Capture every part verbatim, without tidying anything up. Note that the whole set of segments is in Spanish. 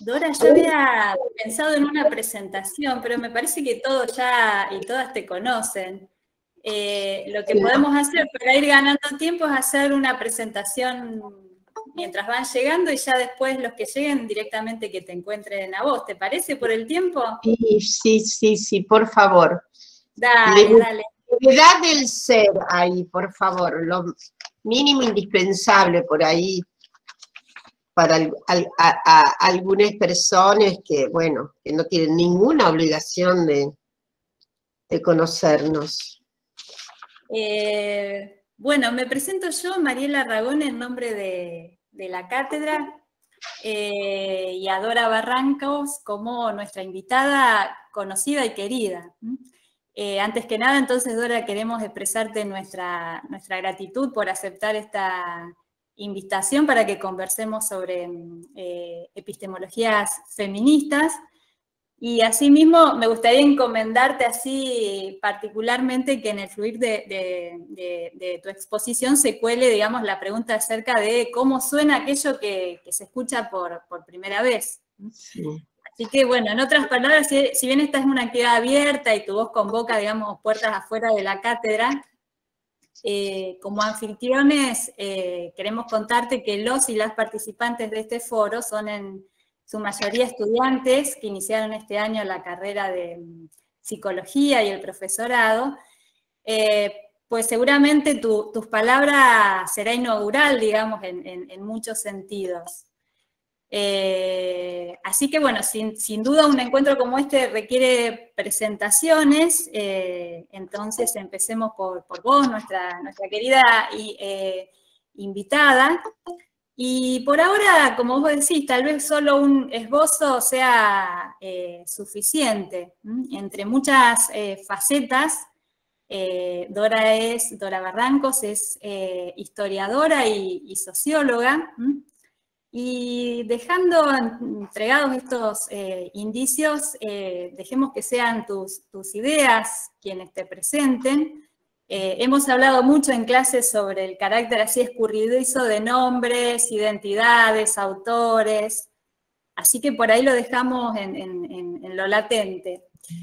Dora, yo había pensado en una presentación, pero me parece que todos ya y todas te conocen. Eh, lo que podemos hacer para ir ganando tiempo es hacer una presentación mientras van llegando y ya después los que lleguen directamente que te encuentren a vos. ¿Te parece por el tiempo? Sí, sí, sí, sí, por favor. Dale, Le, dale. Levedad del ser ahí, por favor, lo mínimo indispensable por ahí para al, al, a, a algunas personas que, bueno, que no tienen ninguna obligación de, de conocernos. Eh, bueno, me presento yo, Mariela Ragón, en nombre de, de la cátedra, eh, y a Dora Barrancos como nuestra invitada conocida y querida. Eh, antes que nada, entonces, Dora, queremos expresarte nuestra, nuestra gratitud por aceptar esta invitación para que conversemos sobre eh, epistemologías feministas. Y asimismo, me gustaría encomendarte así particularmente que en el fluir de, de, de, de tu exposición se cuele, digamos, la pregunta acerca de cómo suena aquello que, que se escucha por, por primera vez. Sí. Así que, bueno, en otras palabras, si, si bien esta es una actividad abierta y tu voz convoca, digamos, puertas afuera de la cátedra, eh, como anfitriones eh, queremos contarte que los y las participantes de este foro son en su mayoría estudiantes que iniciaron este año la carrera de psicología y el profesorado, eh, pues seguramente tu, tus palabras será inaugural, digamos, en, en, en muchos sentidos. Eh, así que bueno, sin, sin duda un encuentro como este requiere presentaciones, eh, entonces empecemos por, por vos, nuestra, nuestra querida y, eh, invitada. Y por ahora, como vos decís, tal vez solo un esbozo sea eh, suficiente. ¿Mm? Entre muchas eh, facetas, eh, Dora es, Dora Barrancos es eh, historiadora y, y socióloga. ¿Mm? Y dejando entregados estos eh, indicios, eh, dejemos que sean tus, tus ideas quienes te presenten. Eh, hemos hablado mucho en clases sobre el carácter así escurridizo de nombres, identidades, autores, así que por ahí lo dejamos en, en, en, en lo latente.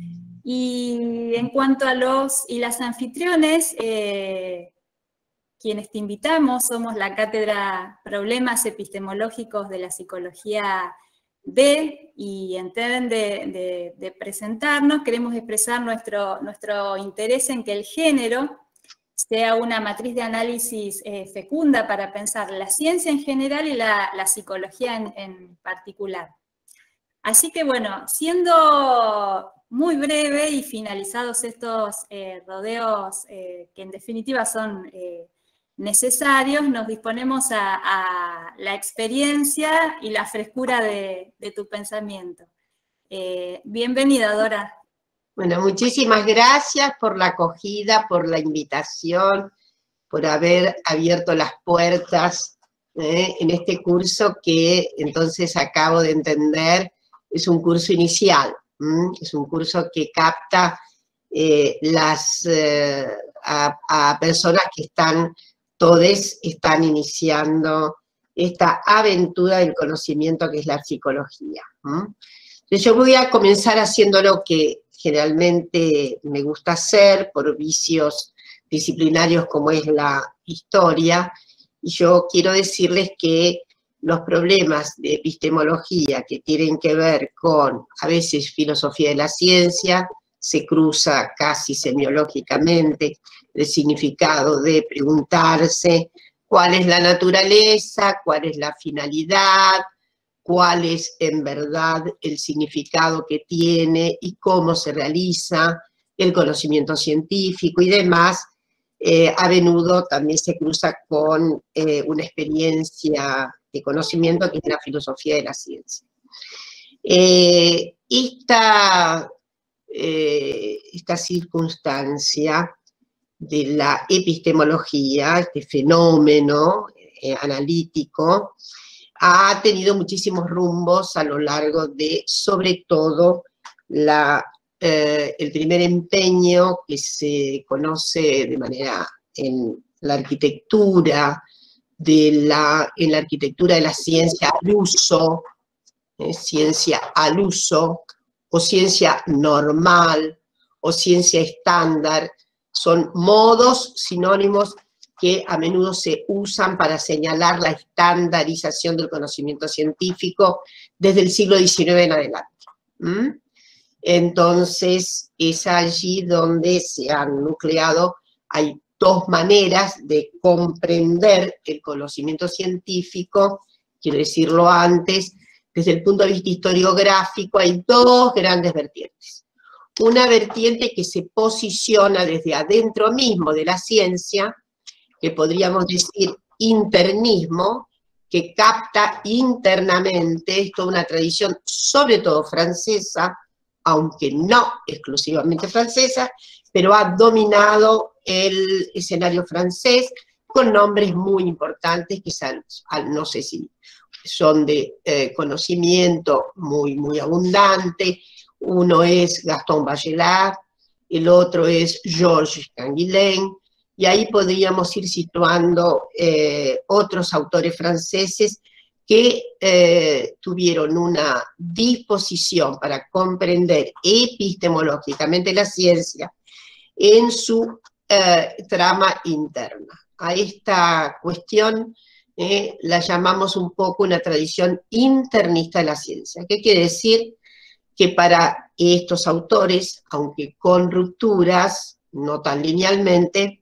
Y en cuanto a los y las anfitriones, eh, quienes te invitamos somos la Cátedra Problemas Epistemológicos de la Psicología B, y en tren de, de, de presentarnos, queremos expresar nuestro, nuestro interés en que el género sea una matriz de análisis eh, fecunda para pensar la ciencia en general y la, la psicología en, en particular. Así que bueno, siendo muy breve y finalizados estos eh, rodeos eh, que en definitiva son eh, necesarios, nos disponemos a, a la experiencia y la frescura de, de tu pensamiento. Eh, bienvenida, Dora. Bueno, muchísimas gracias por la acogida, por la invitación, por haber abierto las puertas eh, en este curso que entonces acabo de entender es un curso inicial, ¿m? Es un curso que capta eh, las, eh, a, a personas que están, todes están iniciando esta aventura del conocimiento que es la psicología. ¿m? Entonces yo voy a comenzar haciendo lo que generalmente me gusta hacer por vicios disciplinarios como es la historia, y yo quiero decirles que los problemas de epistemología que tienen que ver con, a veces, filosofía de la ciencia, se cruza casi semiológicamente el significado de preguntarse cuál es la naturaleza, cuál es la finalidad, cuál es en verdad el significado que tiene y cómo se realiza el conocimiento científico y demás. Eh, a menudo también se cruza con eh, una experiencia de conocimiento que es la filosofía de la ciencia. Eh, esta, eh, esta circunstancia de la epistemología, este fenómeno eh, analítico, ha tenido muchísimos rumbos a lo largo de, sobre todo, la, eh, el primer empeño que se conoce de manera en la arquitectura, de la, en la arquitectura de la ciencia, al uso eh, ciencia al uso, o ciencia normal, o ciencia estándar, son modos sinónimos que a menudo se usan para señalar la estandarización del conocimiento científico desde el siglo diecinueve en adelante. ¿Mm? Entonces, es allí donde se han nucleado, hay dos maneras de comprender el conocimiento científico, quiero decirlo antes, desde el punto de vista historiográfico hay dos grandes vertientes. Una vertiente que se posiciona desde adentro mismo de la ciencia, que podríamos decir internismo, que capta internamente, esto es una tradición sobre todo francesa, aunque no exclusivamente francesa, pero ha dominado el escenario francés con nombres muy importantes que son, no sé si son de eh, conocimiento muy, muy abundante. Uno es Gaston Bachelard, el otro es Georges Canguilhem, y ahí podríamos ir situando eh, otros autores franceses que eh, tuvieron una disposición para comprender epistemológicamente la ciencia en su eh, trama interna. A esta cuestión eh, la llamamos un poco una tradición internista de la ciencia. ¿Qué quiere decir? Que para estos autores, aunque con rupturas, no tan linealmente,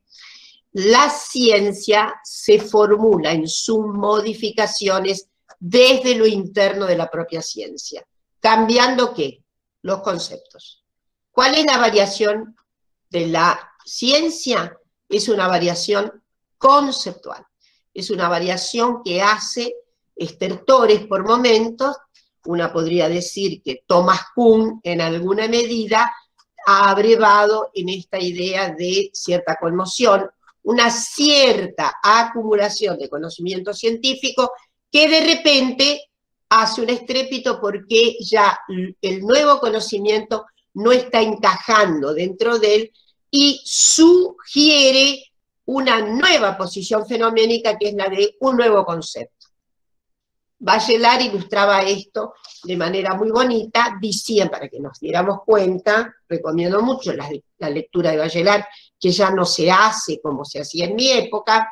la ciencia se formula en sus modificaciones desde lo interno de la propia ciencia. ¿Cambiando qué? Los conceptos. ¿Cuál es la variación de la ciencia? Es una variación conceptual. Es una variación que hace estertores por momentos. Una podría decir que Thomas Kuhn, en alguna medida, ha abrevado en esta idea de cierta conmoción, una cierta acumulación de conocimiento científico que de repente hace un estrépito porque ya el nuevo conocimiento no está encajando dentro de él y sugiere una nueva posición fenoménica que es la de un nuevo concepto. Bachelard ilustraba esto de manera muy bonita, decía, para que nos diéramos cuenta, recomiendo mucho la, la lectura de Bachelard, que ya no se hace como se hacía en mi época.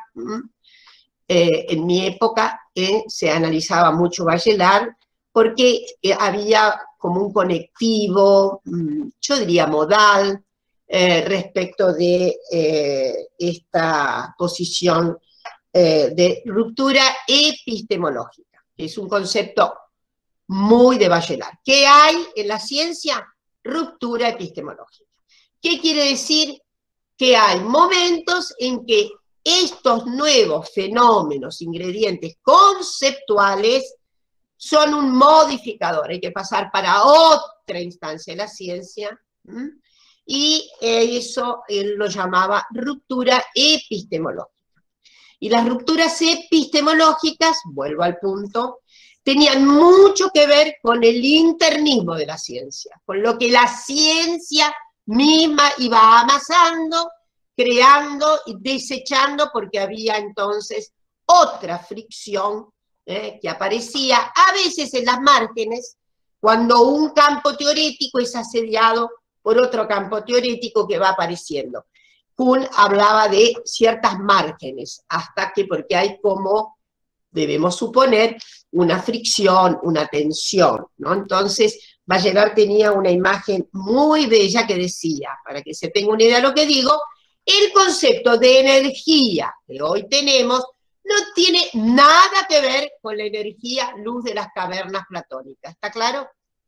Eh, en mi época eh, se analizaba mucho Bachelard porque eh, había como un conectivo, yo diría modal, eh, respecto de eh, esta posición eh, de ruptura epistemológica, que es un concepto muy de Bachelard. ¿Qué hay en la ciencia? Ruptura epistemológica. ¿Qué quiere decir? Que hay momentos en que estos nuevos fenómenos, ingredientes conceptuales, son un modificador. Hay que pasar para otra instancia de la ciencia, ¿m? Y eso él lo llamaba ruptura epistemológica. Y las rupturas epistemológicas, vuelvo al punto, tenían mucho que ver con el internismo de la ciencia, con lo que la ciencia misma iba amasando, creando y desechando, porque había entonces otra fricción eh, que aparecía a veces en las márgenes, cuando un campo teórico es asediado por otro campo teórico que va apareciendo. Kuhn hablaba de ciertas márgenes, hasta que, porque hay como, debemos suponer, una fricción, una tensión, ¿no? Entonces, Bachelard tenía una imagen muy bella que decía, para que se tenga una idea de lo que digo, el concepto de energía que hoy tenemos no tiene nada que ver con la energía luz de las cavernas platónicas, ¿está claro?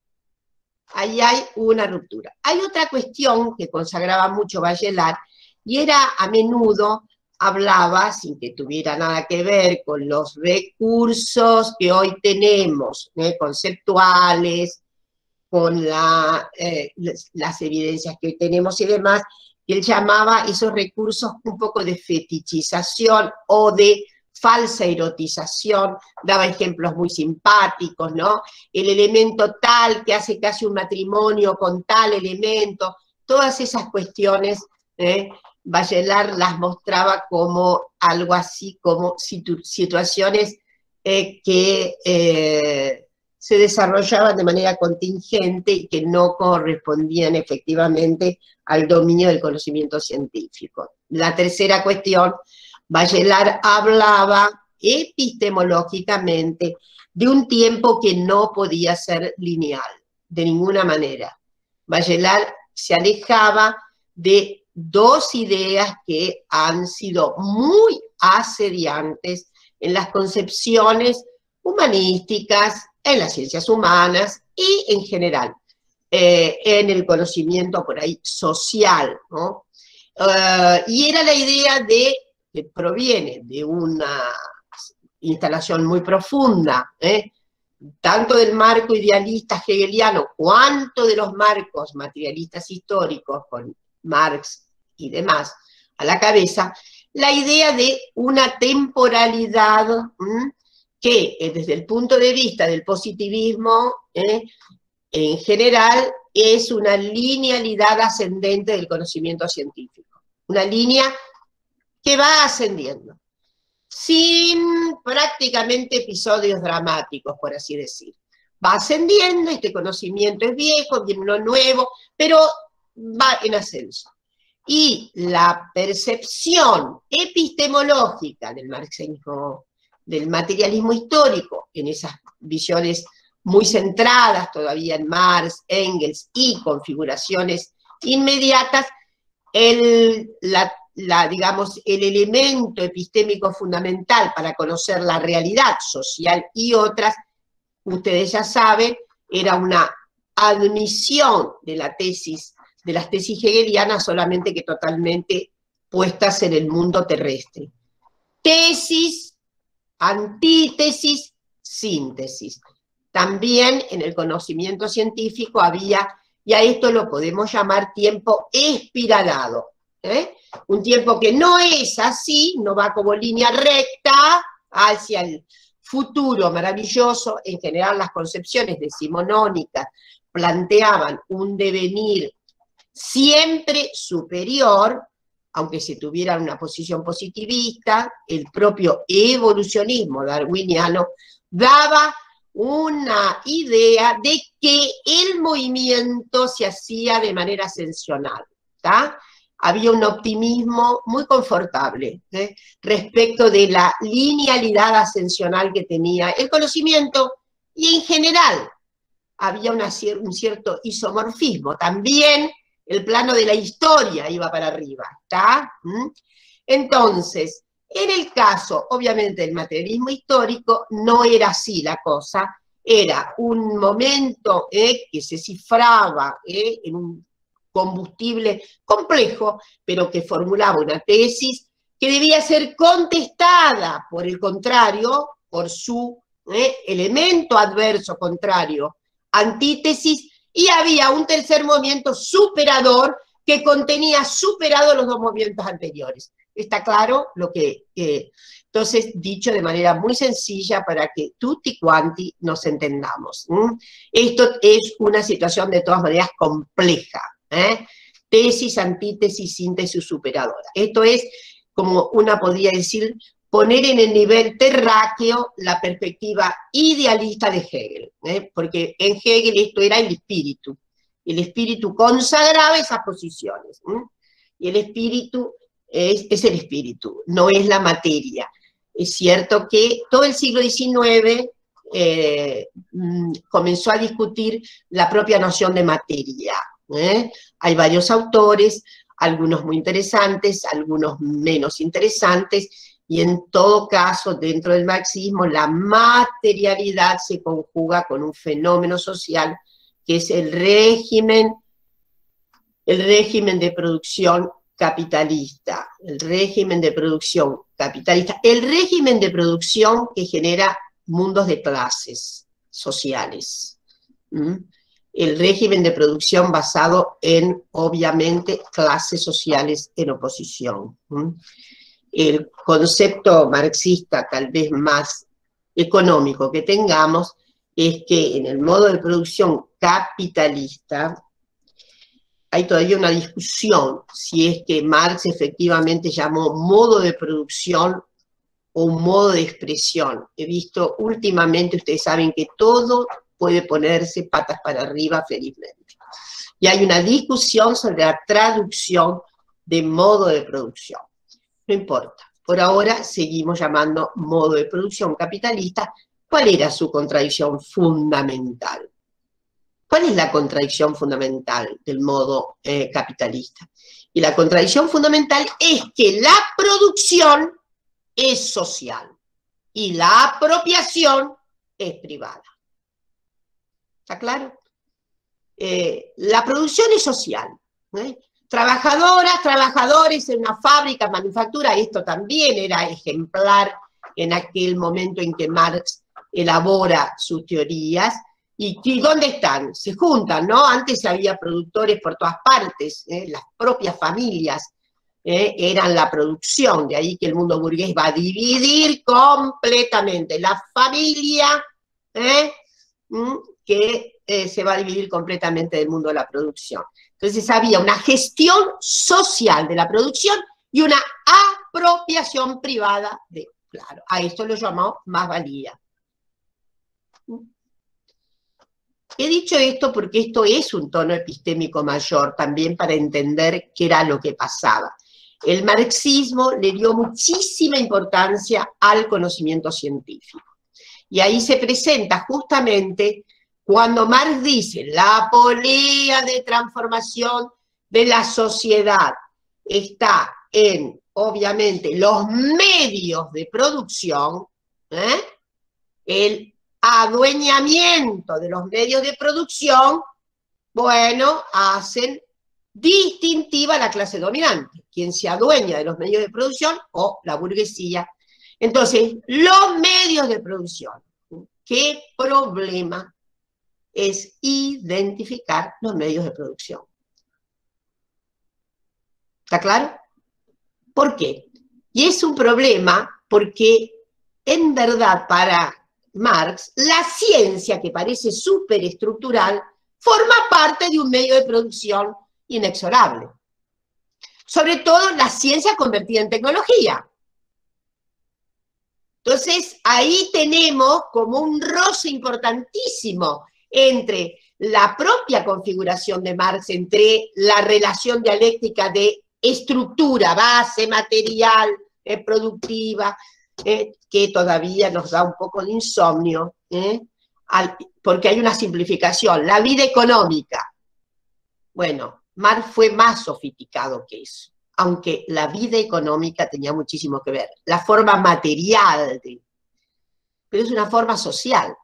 Ahí hay una ruptura. Hay otra cuestión que consagraba mucho Bachelard, y era a menudo, hablaba, sin que tuviera nada que ver con los recursos que hoy tenemos, ¿eh? conceptuales, con la, eh, las, las evidencias que tenemos y demás, que él llamaba esos recursos un poco de fetichización o de falsa erotización, daba ejemplos muy simpáticos, ¿no? El elemento tal que hace casi un matrimonio con tal elemento, todas esas cuestiones, ¿eh? Bachelard las mostraba como algo así, como situ situaciones eh, que eh, se desarrollaban de manera contingente y que no correspondían efectivamente al dominio del conocimiento científico. La tercera cuestión, Bachelard hablaba epistemológicamente de un tiempo que no podía ser lineal, de ninguna manera. Bachelard se alejaba de dos ideas que han sido muy asediantes en las concepciones humanísticas, en las ciencias humanas y en general, eh, en el conocimiento por ahí social, ¿no? Uh, y era la idea de, que proviene de una instalación muy profunda, ¿eh? tanto del marco idealista hegeliano, cuanto de los marcos materialistas históricos, con Marx y demás a la cabeza, la idea de una temporalidad ¿m? que eh, desde el punto de vista del positivismo, ¿eh? en general, es una linealidad ascendente del conocimiento científico. Una línea que va ascendiendo, sin prácticamente episodios dramáticos, por así decir. Va ascendiendo, este conocimiento es viejo, viene uno nuevo, pero va en ascenso. Y la percepción epistemológica del marxismo, del materialismo histórico, en esas visiones muy centradas todavía en Marx, Engels y configuraciones inmediatas, el, la, la, digamos, el elemento epistémico fundamental para conocer la realidad social y otras, ustedes ya saben, era una admisión de la tesis, de las tesis hegelianas, solamente que totalmente puestas en el mundo terrestre. Tesis, antítesis, síntesis. También en el conocimiento científico había, y a esto lo podemos llamar tiempo espiralado, ¿eh? Un tiempo que no es así, no va como línea recta hacia el futuro maravilloso. En general las concepciones decimonónicas planteaban un devenir siempre superior, aunque se tuviera una posición positivista. El propio evolucionismo darwiniano daba una idea de que el movimiento se hacía de manera ascensional, ¿tá? Había un optimismo muy confortable ¿eh? respecto de la linealidad ascensional que tenía el conocimiento, y en general había una, un cierto isomorfismo. También el plano de la historia iba para arriba, ¿tá? ¿Mm? Entonces, en el caso, obviamente, del materialismo histórico, no era así la cosa. Era un momento eh, que se cifraba eh, en un combustible complejo, pero que formulaba una tesis que debía ser contestada, por el contrario, por su eh, elemento adverso contrario, antítesis, y había un tercer movimiento superador que contenía superado los dos movimientos anteriores. ¿Está claro? Lo que, eh, entonces, dicho de manera muy sencilla para que tutti quanti nos entendamos. ¿Mm? Esto es una situación de todas maneras compleja. ¿eh? Tesis, antítesis, síntesis superadora. Esto es, como una podría decir, poner en el nivel terráqueo la perspectiva idealista de Hegel. ¿eh? Porque en Hegel esto era el espíritu. El espíritu consagraba esas posiciones. ¿eh? Y el espíritu Es, es el espíritu, no es la materia. Es cierto que todo el siglo diecinueve eh, comenzó a discutir la propia noción de materia. ¿eh? Hay varios autores, algunos muy interesantes, algunos menos interesantes, y en todo caso, dentro del marxismo, la materialidad se conjuga con un fenómeno social que es el régimen, el régimen de producción capitalista, el régimen de producción capitalista, el régimen de producción que genera mundos de clases sociales. ¿Mm? El régimen de producción basado en, obviamente, clases sociales en oposición. ¿Mm? El concepto marxista tal vez más económico que tengamos es que en el modo de producción capitalista hay todavía una discusión si es que Marx efectivamente llamó modo de producción o un modo de expresión. He visto últimamente, ustedes saben que todo puede ponerse patas para arriba felizmente. Y hay una discusión sobre la traducción de modo de producción. No importa, por ahora seguimos llamando modo de producción capitalista. ¿Cuál era su contradicción fundamental? ¿Cuál es la contradicción fundamental del modo eh, capitalista? Y la contradicción fundamental es que la producción es social y la apropiación es privada. ¿Está claro? Eh, la producción es social. ¿eh? Trabajadoras, trabajadores en una fábrica, manufactura, esto también era ejemplar en aquel momento en que Marx elabora sus teorías. ¿Y, y dónde están? Se juntan, ¿no? Antes había productores por todas partes, ¿eh? Las propias familias ¿eh? eran la producción, de ahí que el mundo burgués va a dividir completamente la familia, ¿eh? ¿Mm? que eh, se va a dividir completamente del mundo de la producción. Entonces había una gestión social de la producción y una apropiación privada de, claro, a esto lo llamamos más-valía. He dicho esto porque esto es un tono epistémico mayor también para entender qué era lo que pasaba. El marxismo le dio muchísima importancia al conocimiento científico. Y ahí se presenta justamente cuando Marx dice la polea de transformación de la sociedad está en, obviamente, los medios de producción, ¿eh? el adueñamiento de los medios de producción, bueno, hacen distintiva a la clase dominante, quien se adueña de los medios de producción o la burguesía. Entonces, los medios de producción, ¿qué problema es identificar los medios de producción? ¿Está claro? ¿Por qué? Y es un problema porque, en verdad, para Marx, la ciencia, que parece superestructural, forma parte de un medio de producción inexorable. Sobre todo la ciencia convertida en tecnología. Entonces, ahí tenemos como un roce importantísimo entre la propia configuración de Marx, entre la relación dialéctica de estructura, base, material, eh, productiva, eh, que todavía nos da un poco de insomnio, eh, al, porque hay una simplificación. La vida económica. Bueno, Marx fue más sofisticado que eso, aunque la vida económica tenía muchísimo que ver. La forma material, de, pero es una forma social.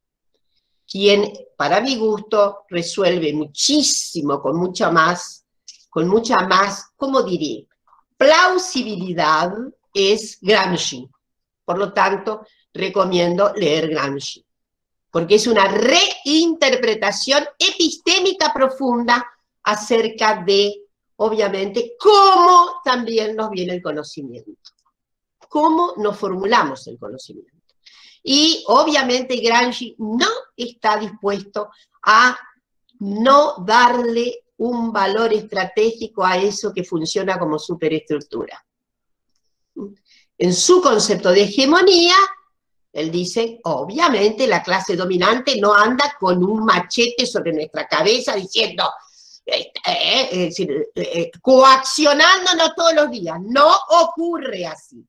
Quien, para mi gusto, resuelve muchísimo, con mucha más, con mucha más, ¿cómo diré? Plausibilidad, es Gramsci. Por lo tanto, recomiendo leer Gramsci, porque es una reinterpretación epistémica profunda acerca de, obviamente, cómo también nos viene el conocimiento, cómo nos formulamos el conocimiento. Y, obviamente, Gramsci no está dispuesto a no darle un valor estratégico a eso que funciona como superestructura. En su concepto de hegemonía, él dice, obviamente la clase dominante no anda con un machete sobre nuestra cabeza diciendo, eh, eh, es decir, eh, coaccionándonos todos los días. No ocurre así.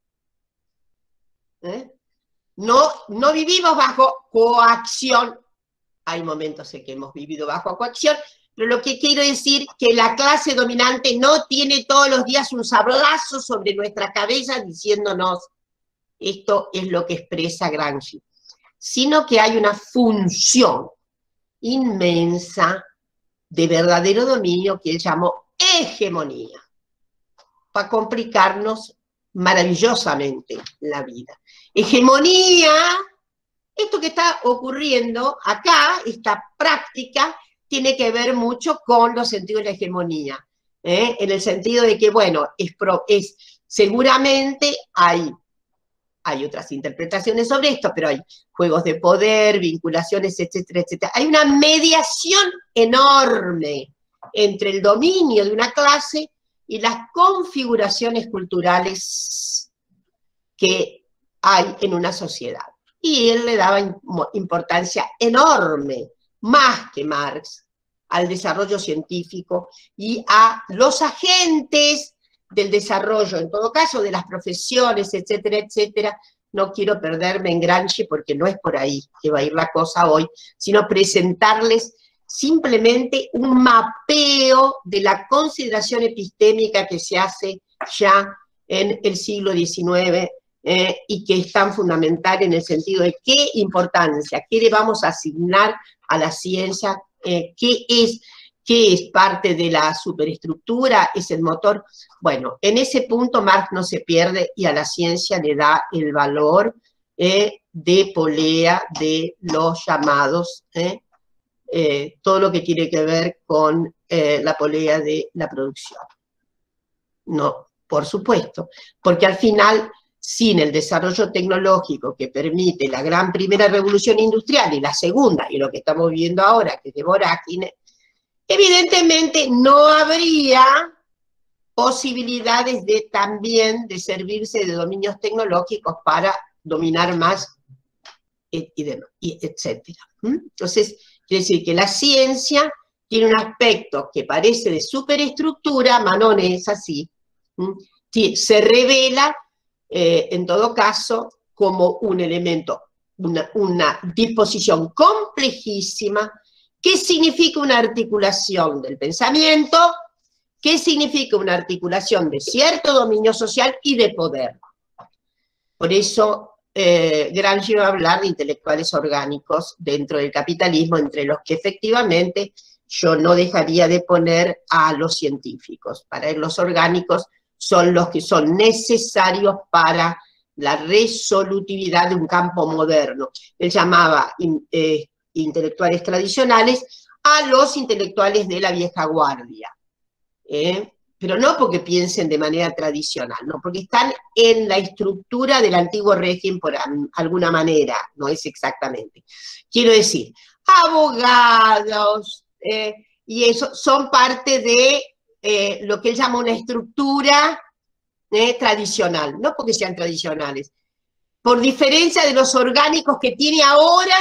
¿Eh? No, no vivimos bajo coacción. Hay momentos en que hemos vivido bajo coacción, pero lo que quiero decir es que la clase dominante no tiene todos los días un sablazo sobre nuestra cabeza diciéndonos esto es lo que expresa Gramsci, sino que hay una función inmensa de verdadero dominio que él llamó hegemonía, para complicarnos maravillosamente la vida. Hegemonía, esto que está ocurriendo acá, esta práctica, tiene que ver mucho con los sentidos de la hegemonía, ¿eh? En el sentido de que, bueno, es, pro, es seguramente hay, hay otras interpretaciones sobre esto, pero hay juegos de poder, vinculaciones, etcétera, etcétera. Hay una mediación enorme entre el dominio de una clase y las configuraciones culturales que hay en una sociedad. y él le daba importancia enorme, más que Marx, al desarrollo científico y a los agentes del desarrollo, en todo caso, de las profesiones, etcétera, etcétera. No quiero perderme en Gramsci porque no es por ahí que va a ir la cosa hoy, sino presentarles simplemente un mapeo de la consideración epistémica que se hace ya en el siglo diecinueve eh, y que es tan fundamental en el sentido de qué importancia, qué le vamos a asignar a la ciencia, eh, qué es, qué es parte de la superestructura, es el motor. Bueno, en ese punto Marx no se pierde y a la ciencia le da el valor eh, de polea de los llamados, eh, eh, todo lo que tiene que ver con eh, la polea de la producción. No, por supuesto, porque al final, sin el desarrollo tecnológico que permite la gran primera revolución industrial y la segunda, y lo que estamos viendo ahora, que es de Vorágine, evidentemente no habría posibilidades de también de servirse de dominios tecnológicos para dominar más, y, y, y etcétera. ¿Mm? Entonces, quiere decir que la ciencia tiene un aspecto que parece de superestructura, Manon es así, ¿Mm? se revela, eh, en todo caso, como un elemento, una, una disposición complejísima. ¿Qué significa una articulación del pensamiento? ¿Qué significa una articulación de cierto dominio social y de poder? Por eso eh, Gramsci va a hablar de intelectuales orgánicos dentro del capitalismo, entre los que efectivamente yo no dejaría de poner a los científicos. Para él los orgánicos son los que son necesarios para la resolutividad de un campo moderno. Él llamaba eh, intelectuales tradicionales a los intelectuales de la vieja guardia. ¿Eh? Pero no porque piensen de manera tradicional, no, porque están en la estructura del antiguo régimen por alguna manera, no es exactamente. Quiero decir, abogados, eh, y eso son parte de eh, lo que él llama una estructura eh, tradicional, no porque sean tradicionales, por diferencia de los orgánicos que tiene ahora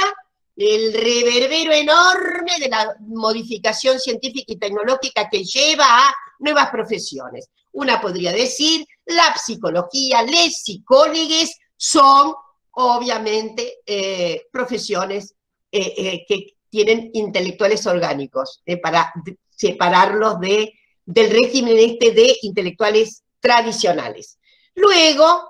el reverbero enorme de la modificación científica y tecnológica que lleva a nuevas profesiones. Una podría decir, la psicología, les psicólogos son obviamente eh, profesiones eh, eh, que tienen intelectuales orgánicos, eh, para separarlos de, del régimen este de intelectuales tradicionales. Luego,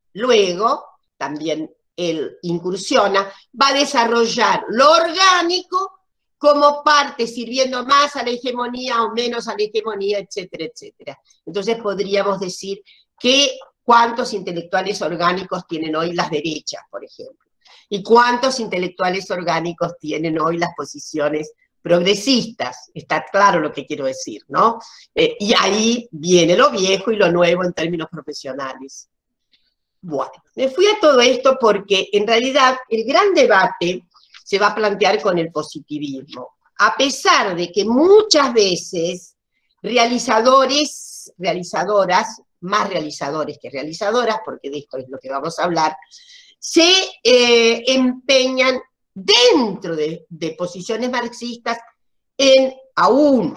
luego, también él incursiona, va a desarrollar lo orgánico como parte sirviendo más a la hegemonía o menos a la hegemonía, etcétera, etcétera. Entonces podríamos decir que cuántos intelectuales orgánicos tienen hoy las derechas, por ejemplo, y cuántos intelectuales orgánicos tienen hoy las posiciones progresistas. Está claro lo que quiero decir, ¿no? Eh, y ahí viene lo viejo y lo nuevo en términos profesionales. Bueno, me fui a todo esto porque en realidad el gran debate se va a plantear con el positivismo. A pesar de que muchas veces realizadores, realizadoras, más realizadores que realizadoras, porque de esto es lo que vamos a hablar, se eh, empeñan dentro de, de posiciones marxistas en, aún,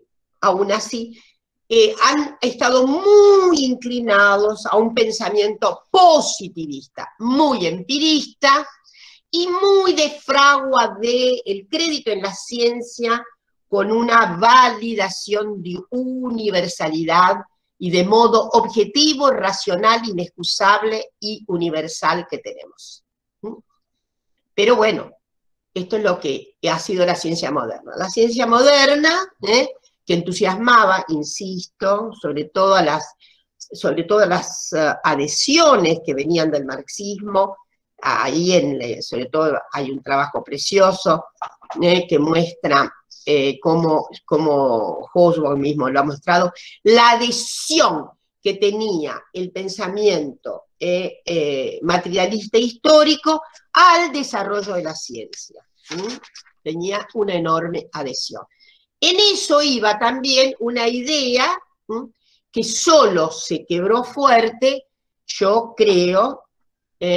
aún así, Eh, han estado muy inclinados a un pensamiento positivista, muy empirista y muy de fragua del crédito en la ciencia con una validación de universalidad y de modo objetivo, racional, inexcusable y universal que tenemos. ¿Mm? Pero bueno, esto es lo que ha sido la ciencia moderna. La ciencia moderna, ¿eh? que entusiasmaba, insisto, sobre todo a las, sobre todo a las uh, adhesiones que venían del marxismo. Ahí, en, sobre todo, hay un trabajo precioso eh, que muestra eh, cómo, cómo Hobsbawm mismo lo ha mostrado, la adhesión que tenía el pensamiento eh, eh, materialista histórico al desarrollo de la ciencia. ¿Mm? Tenía una enorme adhesión. En eso iba también una idea ¿m? que solo se quebró fuerte, yo creo, eh,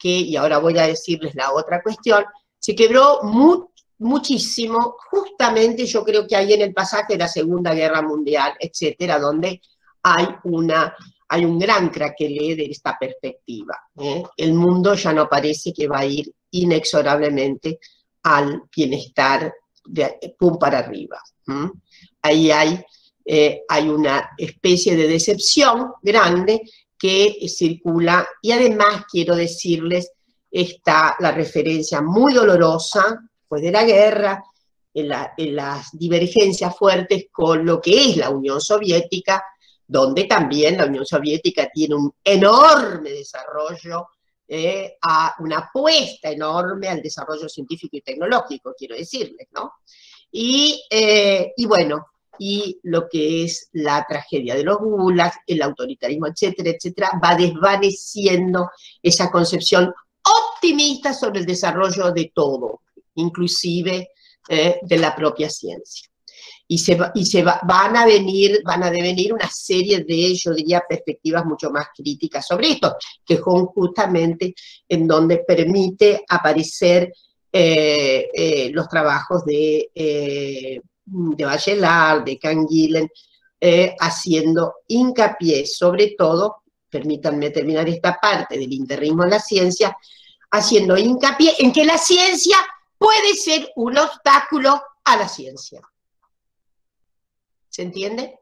que, y ahora voy a decirles la otra cuestión, se quebró mu muchísimo, justamente yo creo que ahí en el pasaje de la Segunda Guerra Mundial, etcétera, donde hay, una, hay un gran craquelé de esta perspectiva. ¿eh? El mundo ya no parece que va a ir inexorablemente al bienestar de pum para arriba. ¿eh? Ahí hay, eh, hay una especie de decepción grande que circula, y además quiero decirles, está la referencia muy dolorosa, después de la guerra, en, la, en las divergencias fuertes con lo que es la Unión Soviética, donde también la Unión Soviética tiene un enorme desarrollo, eh, a una apuesta enorme al desarrollo científico y tecnológico, quiero decirles, ¿no? Y, eh, y bueno, y lo que es la tragedia de los gulags, el autoritarismo, etcétera, etcétera, va desvaneciendo esa concepción optimista sobre el desarrollo de todo, inclusive eh, de la propia ciencia. Y, se, y se va, van a venir, van a devenir una serie de, yo diría, perspectivas mucho más críticas sobre esto, que son justamente en donde permite aparecer eh, eh, los trabajos de... Eh, de Bachelard, de Canguilhem, eh, haciendo hincapié, sobre todo, permítanme terminar esta parte del internismo en la ciencia, haciendo hincapié en que la ciencia puede ser un obstáculo a la ciencia. ¿Se entiende?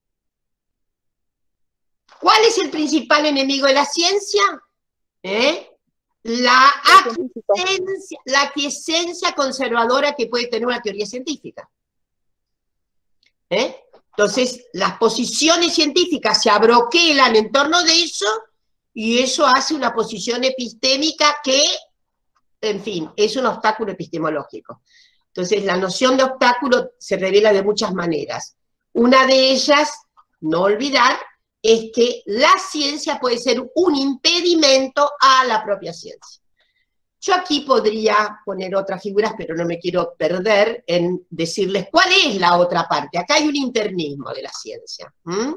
¿Cuál es el principal enemigo de la ciencia? ¿Eh? La aquiescencia, la aquiescencia conservadora que puede tener una teoría científica. ¿Eh? Entonces, las posiciones científicas se abroquelan en torno de eso, y eso hace una posición epistémica que, en fin, es un obstáculo epistemológico. Entonces, la noción de obstáculo se revela de muchas maneras. Una de ellas, no olvidar, es que la ciencia puede ser un impedimento a la propia ciencia. Yo aquí podría poner otras figuras, pero no me quiero perder en decirles cuál es la otra parte. Acá hay un internismo de la ciencia, ¿m?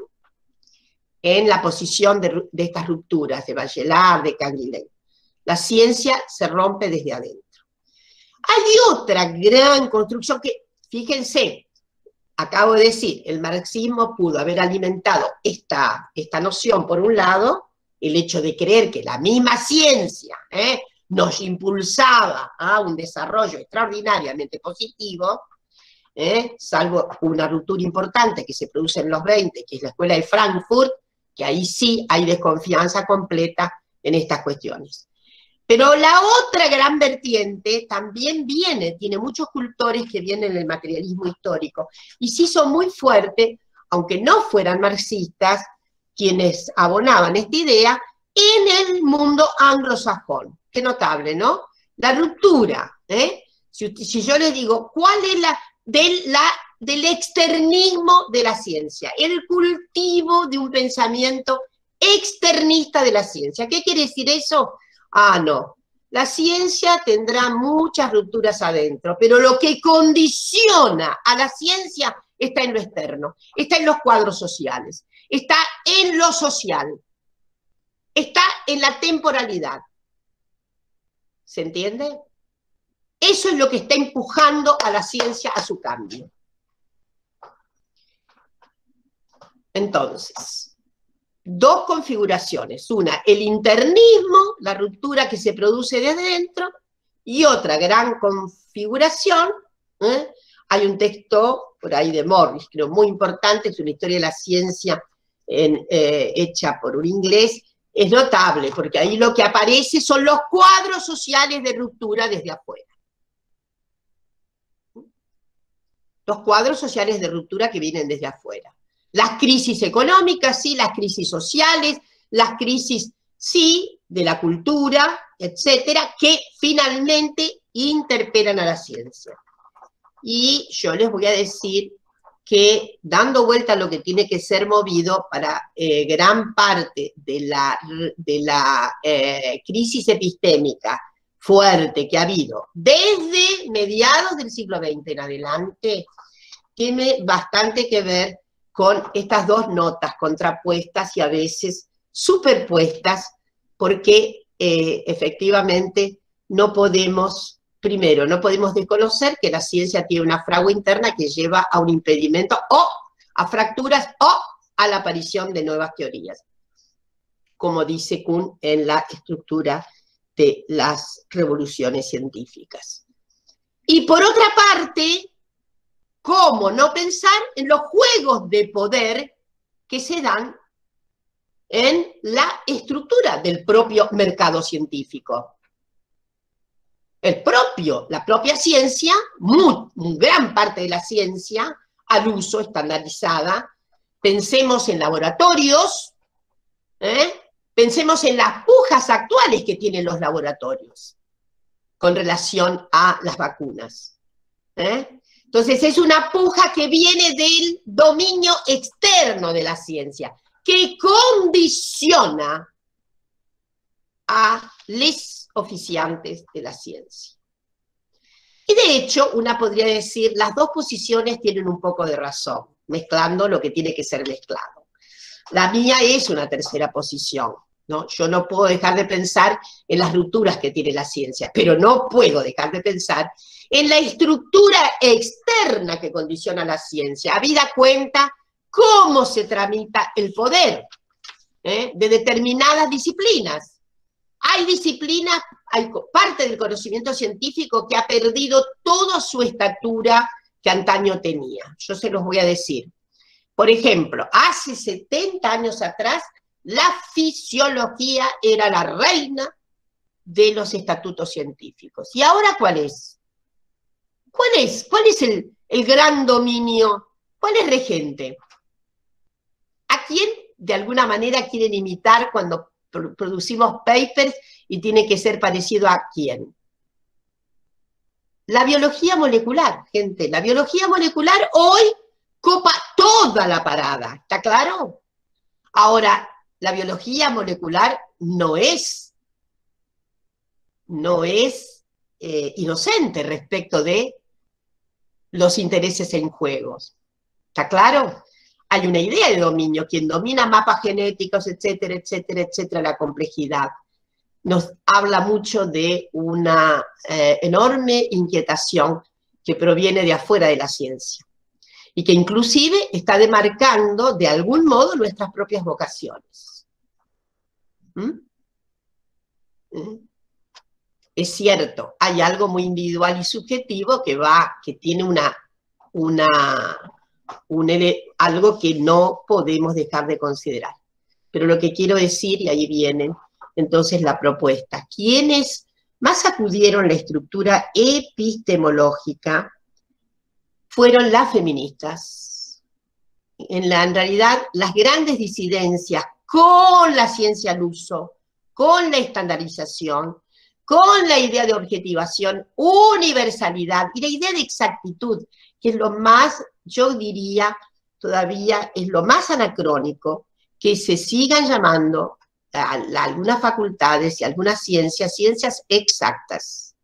en la posición de, de estas rupturas, de Bachelard, de Canguilhem. La ciencia se rompe desde adentro. Hay otra gran construcción que, fíjense, acabo de decir, el marxismo pudo haber alimentado esta, esta noción, por un lado, el hecho de creer que la misma ciencia, ¿eh? nos impulsaba a un desarrollo extraordinariamente positivo, ¿eh? salvo una ruptura importante que se produce en los veinte, que es la Escuela de Frankfurt, que ahí sí hay desconfianza completa en estas cuestiones. Pero la otra gran vertiente también viene, tiene muchos cultores que vienen del materialismo histórico, y sí son muy fuertes, aunque no fueran marxistas, quienes abonaban esta idea en el mundo anglosajón. Qué notable, ¿no? La ruptura, ¿eh? Si, si yo les digo, ¿cuál es la del, la del externismo de la ciencia? El cultivo de un pensamiento externista de la ciencia. ¿Qué quiere decir eso? Ah, no. La ciencia tendrá muchas rupturas adentro, pero lo que condiciona a la ciencia está en lo externo, está en los cuadros sociales, está en lo social, está en la temporalidad. ¿Se entiende? Eso es lo que está empujando a la ciencia a su cambio. Entonces, dos configuraciones. Una, el internismo, la ruptura que se produce desde dentro, y otra gran configuración, ¿eh? Hay un texto por ahí de Morris, creo muy importante, es una historia de la ciencia en, eh, hecha por un inglés. Es notable, porque ahí lo que aparece son los cuadros sociales de ruptura desde afuera. Los cuadros sociales de ruptura que vienen desde afuera. Las crisis económicas, sí, las crisis sociales, las crisis, sí, de la cultura, etcétera, que finalmente interpelan a la ciencia. Y yo les voy a decir que dando vuelta a lo que tiene que ser movido para eh, gran parte de la, de la eh, crisis epistémica fuerte que ha habido desde mediados del siglo veinte en adelante, tiene bastante que ver con estas dos notas contrapuestas y a veces superpuestas, porque eh, efectivamente no podemos, primero, no podemos desconocer que la ciencia tiene una fragua interna que lleva a un impedimento o a fracturas o a la aparición de nuevas teorías, como dice Kuhn en la estructura de las revoluciones científicas. Y por otra parte, ¿cómo no pensar en los juegos de poder que se dan en la estructura del propio mercado científico? El propio, la propia ciencia, muy, muy gran parte de la ciencia, al uso estandarizada. Pensemos en laboratorios, ¿eh? Pensemos en las pujas actuales que tienen los laboratorios con relación a las vacunas, ¿eh? Entonces es una puja que viene del dominio externo de la ciencia, que condiciona a los oficiantes de la ciencia. Y de hecho, una podría decir, las dos posiciones tienen un poco de razón, mezclando lo que tiene que ser mezclado. La mía es una tercera posición, ¿no? Yo no puedo dejar de pensar en las rupturas que tiene la ciencia, pero no puedo dejar de pensar en la estructura externa que condiciona la ciencia, habida cuenta cómo se tramita el poder, ¿eh? de determinadas disciplinas. Hay disciplinas, hay parte del conocimiento científico que ha perdido toda su estatura que antaño tenía. Yo se los voy a decir. Por ejemplo, hace setenta años atrás, la fisiología era la reina de los estatutos científicos. ¿Y ahora cuál es? ¿Cuál es? ¿Cuál es el, el gran dominio? ¿Cuál es regente? ¿A quién de alguna manera quieren imitar cuando pro- producimos papers y tiene que ser parecido a quién? La biología molecular, gente. La biología molecular hoy copa toda la parada, ¿está claro? Ahora, la biología molecular no es, no es eh, inocente respecto de los intereses en juegos. ¿Está claro? Hay una idea de dominio. Quien domina mapas genéticos, etcétera, etcétera, etcétera, la complejidad, nos habla mucho de una eh, enorme inquietación que proviene de afuera de la ciencia y que inclusive está demarcando de algún modo nuestras propias vocaciones. ¿Mm? ¿Mm? Es cierto, hay algo muy individual y subjetivo que va, que tiene una, una, un, algo que no podemos dejar de considerar. Pero lo que quiero decir, y ahí viene entonces la propuesta, quienes más acudieron a la estructura epistemológica fueron las feministas. En, la, en realidad, las grandes disidencias con la ciencia al uso, con la estandarización, con la idea de objetivación, universalidad y la idea de exactitud, que es lo más, yo diría, todavía es lo más anacrónico, que se sigan llamando a, a algunas facultades y algunas ciencias, ciencias exactas.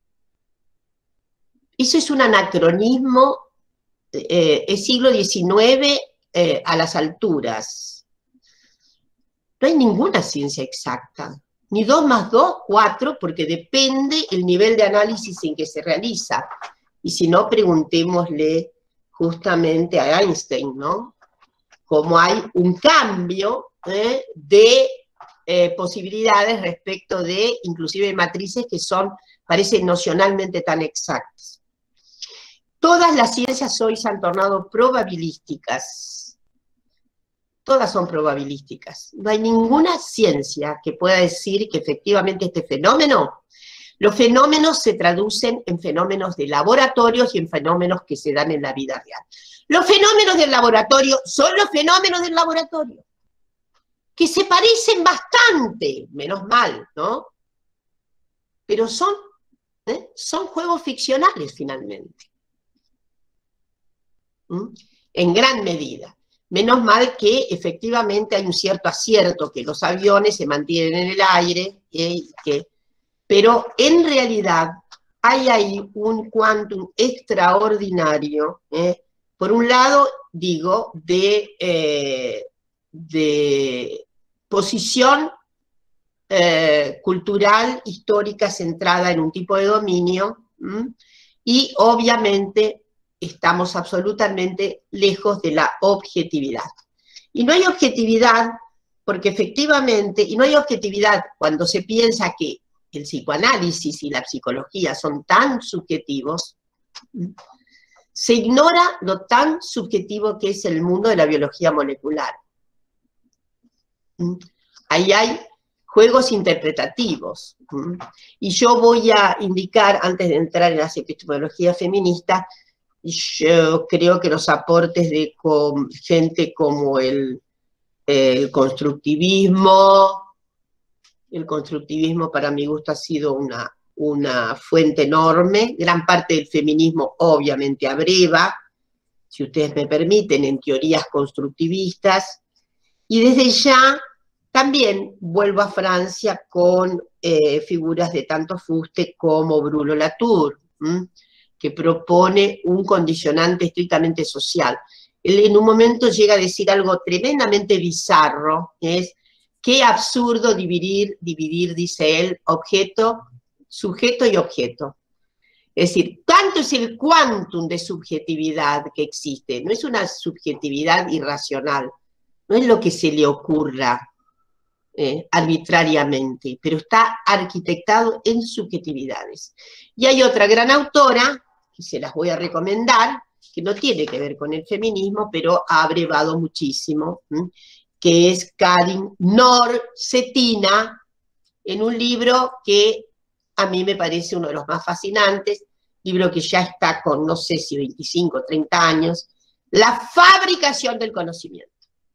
Eso es un anacronismo, eh, es siglo diecinueve eh, a las alturas. No hay ninguna ciencia exacta. Ni dos más dos, cuatro, porque depende el nivel de análisis en que se realiza. Y si no, preguntémosle justamente a Einstein, ¿no? Cómo hay un cambio ¿eh? de eh, posibilidades respecto de, inclusive, matrices que son, parecen nocionalmente tan exactas. Todas las ciencias hoy se han tornado probabilísticas. Todas son probabilísticas. No hay ninguna ciencia que pueda decir que efectivamente este fenómeno, los fenómenos se traducen en fenómenos de laboratorios y en fenómenos que se dan en la vida real. Los fenómenos del laboratorio son los fenómenos del laboratorio, que se parecen bastante, menos mal, ¿no? Pero son, ¿eh? son juegos ficcionales finalmente. ¿Mm? En gran medida. Menos mal que efectivamente hay un cierto acierto, que los aviones se mantienen en el aire, ¿eh? que, pero en realidad hay ahí un quantum extraordinario, ¿eh? por un lado, digo, de, eh, de posición eh, cultural, histórica, centrada en un tipo de dominio, ¿m? Y obviamente estamos absolutamente lejos de la objetividad. Y no hay objetividad porque efectivamente, y no hay objetividad cuando se piensa que el psicoanálisis y la psicología son tan subjetivos, se ignora lo tan subjetivo que es el mundo de la biología molecular. Ahí hay juegos interpretativos. Y yo voy a indicar, antes de entrar en las epistemologías feministas, yo creo que los aportes de con, gente como el, el constructivismo, el constructivismo para mi gusto ha sido una, una fuente enorme, gran parte del feminismo obviamente abreva, si ustedes me permiten, en teorías constructivistas, y desde ya también vuelvo a Francia con eh, figuras de tanto fuste como Bruno Latour, ¿m? que propone un condicionante estrictamente social. Él en un momento llega a decir algo tremendamente bizarro, es qué absurdo dividir, dividir, dice él, objeto, sujeto y objeto. Es decir, tanto es el quantum de subjetividad que existe, no es una subjetividad irracional, no es lo que se le ocurra eh, arbitrariamente, pero está arquitectado en subjetividades. Y hay otra gran autora, que se las voy a recomendar, que no tiene que ver con el feminismo, pero ha abrevado muchísimo, ¿m? que es Karin Nor-Cetina, en un libro que a mí me parece uno de los más fascinantes, libro que ya está con, no sé si veinticinco o treinta años, La fabricación del conocimiento.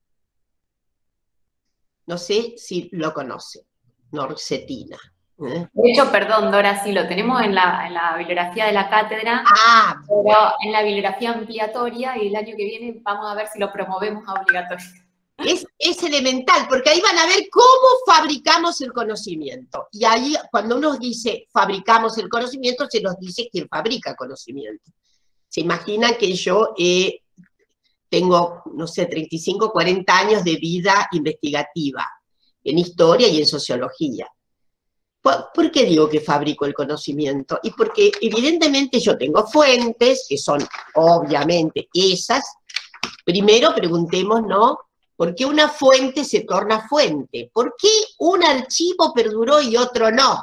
No sé si lo conoce, Nor-Cetina. ¿eh? De hecho, perdón, Dora, sí, lo tenemos en la, en la bibliografía de la cátedra, ah, pero en la bibliografía ampliatoria, y el año que viene vamos a ver si lo promovemos a obligatorio. Es, es elemental, porque ahí van a ver cómo fabricamos el conocimiento. Y ahí, cuando uno dice fabricamos el conocimiento, se nos dice quién fabrica conocimiento. Se imaginan que yo eh, tengo, no sé, treinta y cinco, cuarenta años de vida investigativa, en historia y en sociología. ¿Por, ¿Por qué digo que fabrico el conocimiento? Y porque evidentemente yo tengo fuentes, que son obviamente esas. Primero preguntemos, ¿no? ¿Por qué una fuente se torna fuente? ¿Por qué un archivo perduró y otro no?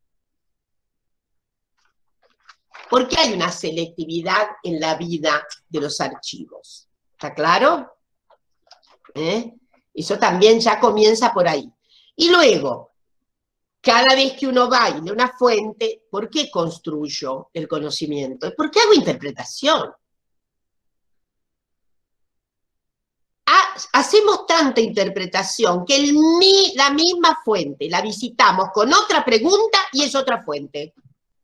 ¿Por qué hay una selectividad en la vida de los archivos? ¿Está claro? ¿Eh? Eso también ya comienza por ahí. Y luego, cada vez que uno va y lee una fuente, ¿por qué construyo el conocimiento? ¿Por qué hago interpretación? Hacemos tanta interpretación que el, la misma fuente la visitamos con otra pregunta y es otra fuente.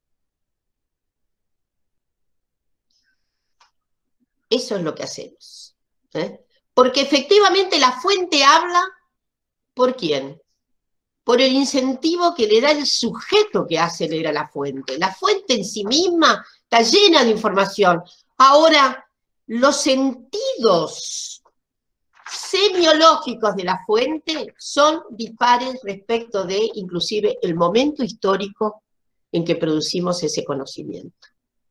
Eso es lo que hacemos. ¿eh? Porque efectivamente la fuente habla, ¿por quién? Por el incentivo que le da el sujeto que hace leer a la fuente. La fuente en sí misma está llena de información. Ahora, los sentidos semiológicos de la fuente son dispares respecto de, inclusive, el momento histórico en que producimos ese conocimiento.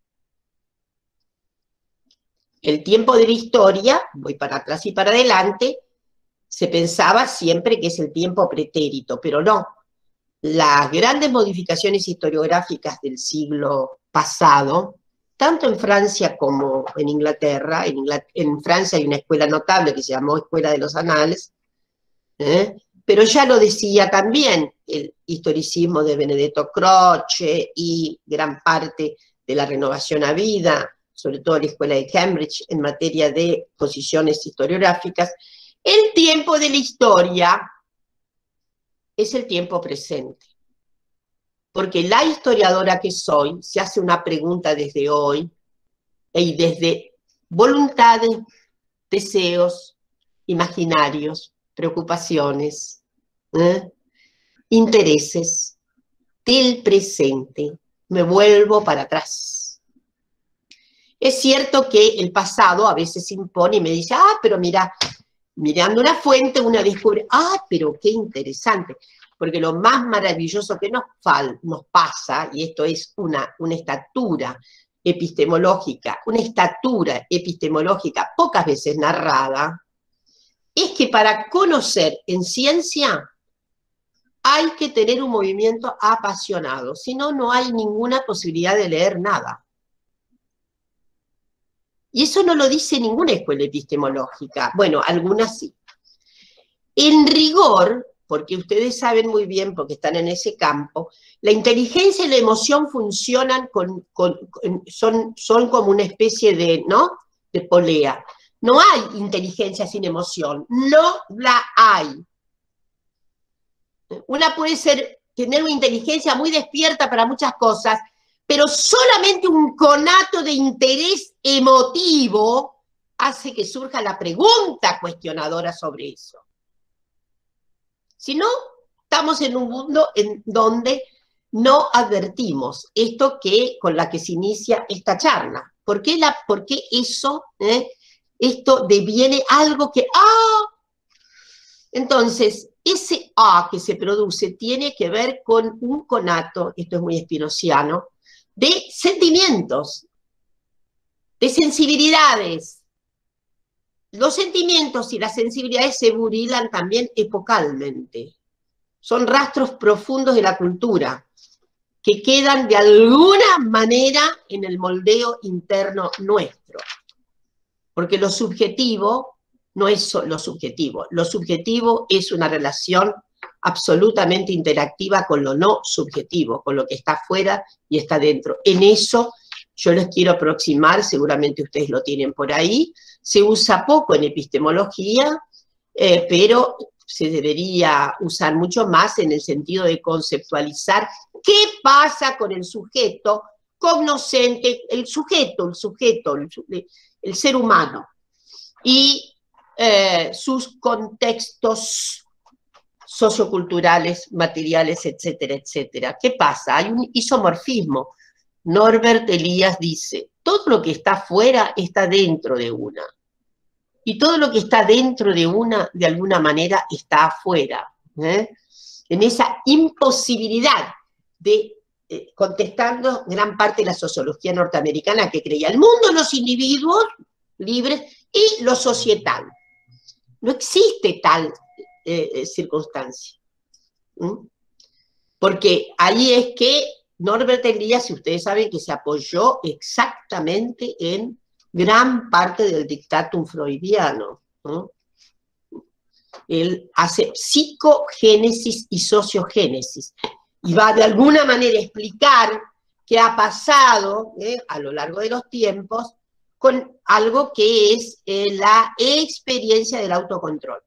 El tiempo de la historia, voy para atrás y para adelante, se pensaba siempre que es el tiempo pretérito, pero no. Las grandes modificaciones historiográficas del siglo pasado, tanto en Francia como en Inglaterra, en, Ingl en Francia hay una escuela notable que se llamó Escuela de los Anales, ¿eh? pero ya lo decía también el historicismo de Benedetto Croce y gran parte de la renovación a vida, sobre todo la Escuela de Cambridge en materia de posiciones historiográficas. El tiempo de la historia es el tiempo presente. Porque la historiadora que soy se hace una pregunta desde hoy y desde voluntades, deseos, imaginarios, preocupaciones, ¿eh? intereses del presente. Me vuelvo para atrás. Es cierto que el pasado a veces se impone y me dice, ah, pero mira, mirando una fuente uno descubre, ah, pero qué interesante. porque lo más maravilloso que nos, fal, nos pasa, y esto es una, una estatura epistemológica, una estatura epistemológica pocas veces narrada, es que para conocer en ciencia hay que tener un movimiento apasionado, si no, no hay ninguna posibilidad de leer nada. Y eso no lo dice ninguna escuela epistemológica, bueno, algunas sí. En rigor, porque ustedes saben muy bien, porque están en ese campo, la inteligencia y la emoción funcionan con, con, con, son, son como una especie de, ¿no?, de polea. No hay inteligencia sin emoción, no la hay. Una puede ser, tener una inteligencia muy despierta para muchas cosas, pero solamente un conato de interés emotivo hace que surja la pregunta cuestionadora sobre eso. Si no, estamos en un mundo en donde no advertimos esto que, con la que se inicia esta charla. ¿Por qué, la, por qué eso, eh, esto deviene algo que, ¡ah! Entonces, ese ah que se produce tiene que ver con un conato, esto es muy spinoziano, de sentimientos, de sensibilidades. Los sentimientos y las sensibilidades se burilan también epocalmente. Son rastros profundos de la cultura que quedan de alguna manera en el moldeo interno nuestro. Porque lo subjetivo no es lo subjetivo. Lo subjetivo es una relación absolutamente interactiva con lo no subjetivo, con lo que está afuera y está dentro. En eso yo les quiero aproximar, seguramente ustedes lo tienen por ahí, se usa poco en epistemología, eh, pero se debería usar mucho más en el sentido de conceptualizar qué pasa con el sujeto cognoscente, el sujeto, el sujeto, el, el ser humano, y eh, sus contextos socioculturales, materiales, etcétera, etcétera. ¿Qué pasa? Hay un isomorfismo. Norbert Elias dice, todo lo que está afuera está dentro de una. Y todo lo que está dentro de una, de alguna manera, está afuera. ¿eh? En esa imposibilidad de, eh, contestando gran parte de la sociología norteamericana que creía el mundo, los individuos libres y lo societal. No existe tal eh, circunstancia. ¿Mm? Porque ahí es que Norbert Elias, si ustedes saben, que se apoyó exactamente en gran parte del dictatum freudiano, ¿no? Él hace psicogénesis y sociogénesis, y va de alguna manera a explicar qué ha pasado eh, a lo largo de los tiempos con algo que es eh, la experiencia del autocontrol.